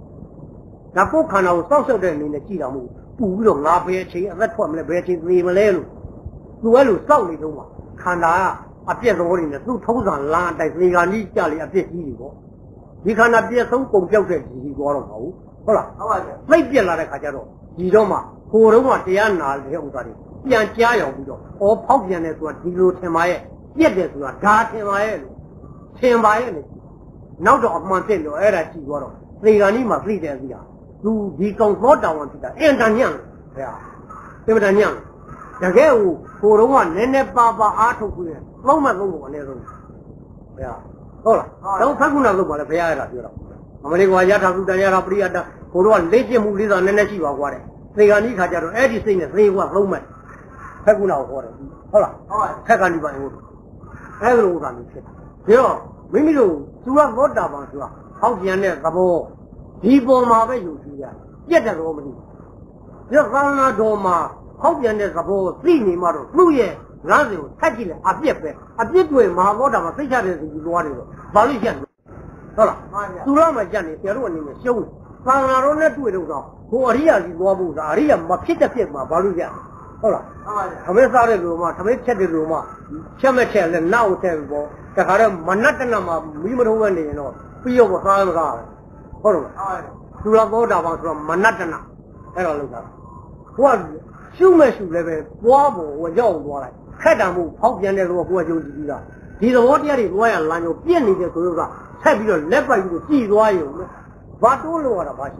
Speaker 1: Napo Kana was also then in the Chidamu. Who don't laugh at she, and that one, the British Rivalelu. Luelu, Sally, the one. Kana. Appears in the 2,000 land that we are need Charlie appears evil. We cannot be so computed, he got on hold. Hola, make the Lara Cajaro, Idoma, who don't want the Anna, the Ugari, Yan Chiayo, or Popian is what he wrote him my head. Yet there's what dark in my head. Same by any. Now the Montello, era Chigoro, they are Nima 3 days. Do the comfort down to that. And Danyan. Yeah. They were Danyan. The girl who the one, Nene Baba Arto. Loma Lomo and yeah. Hola, don't Paguna look at the Piara. America Yata Dayara Priada, who are lazy movies on energy or water. They are need Hajaro, everything is 3 was Roman. Paguna water. Hola, Pagani by wood. Everyone is it. Yo, we do, to have what down to how the end of all. People Marvel you see. Yet a Roman. Just Rana Doma, how the end of all, 3 model, Louis. Razio, Tajil, a bit way, my water was such as you wanted. Valiant. Hola, Surama Janet, the one in the show. Fanarona to it, who are here, you wobbles, are here, Makita Pima, Valuja. Hola, Hamesa Ruma, Hamesa Ruma, Chamachel, and now terrible, Takaram, Manatanama, Mimaruan, you know, Pio was all. Hola, Suraboda from Manatana. Hello, what? Shumash level, wobble, or young. Kadamu, Popian, or what you do. He's a watery royal line of Piani de Kuruga. Have you never you see royal? But all over about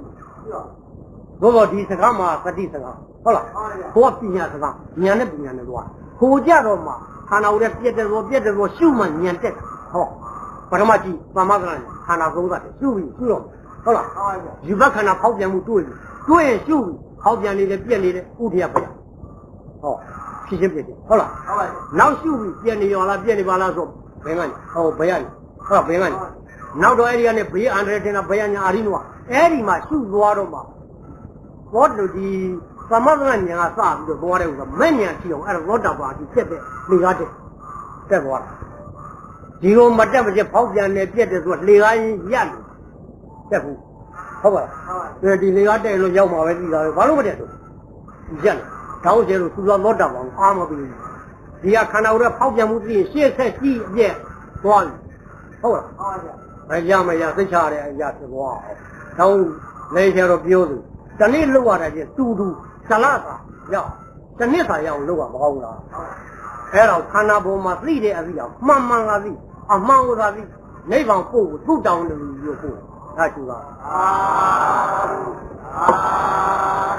Speaker 1: you. Go to Disagama, Satisaka. Hola, 4 years ago, Yanabian. Who Jaroma, Hana would have theatre or Schumann, Yantet. Oh, Paramachi, Pamagan, Hana Goga, Shuvi, Shulo. Hola, Jubakana Popian would do it. Do it, Shuvi, how the Piani, Udia. Oh. Hola. Now she will be any or Piani Balazo, Bengan, oh, Bayan, oh, Bengan. Now the area and Bri and Retina Bayan Arinwa, Erima, Shu Waroma. What do the Samaran Yasa, the border of the many and Rodaba, he said, Ligate, that water. Giro Madame Popian and Pieters was Ligai Yan. Careful. However, the Ligate and Yama, Valuato. Jan. Tao Zero to the Lord of Armory. The Akanaura Paujamuti, she says, yes, one. Oh, I Yamaya, the Chari, Yas, wow. Tao later of building. တနေ့လောက်ရတဲ့တူတူဇလသာရောက်တနေ့သာရောက်လောက်မကောင်းလားအဲ့တော့ခန္ဓာပေါ်မှာသိတဲ့အသိအောင်မှန်မှန်ကသိအမှန်ကိုသာသိနိဗ္ဗာန်ပို့သူ့တောင်းတယ်လို့ပြောပို့ဒါရှိပါ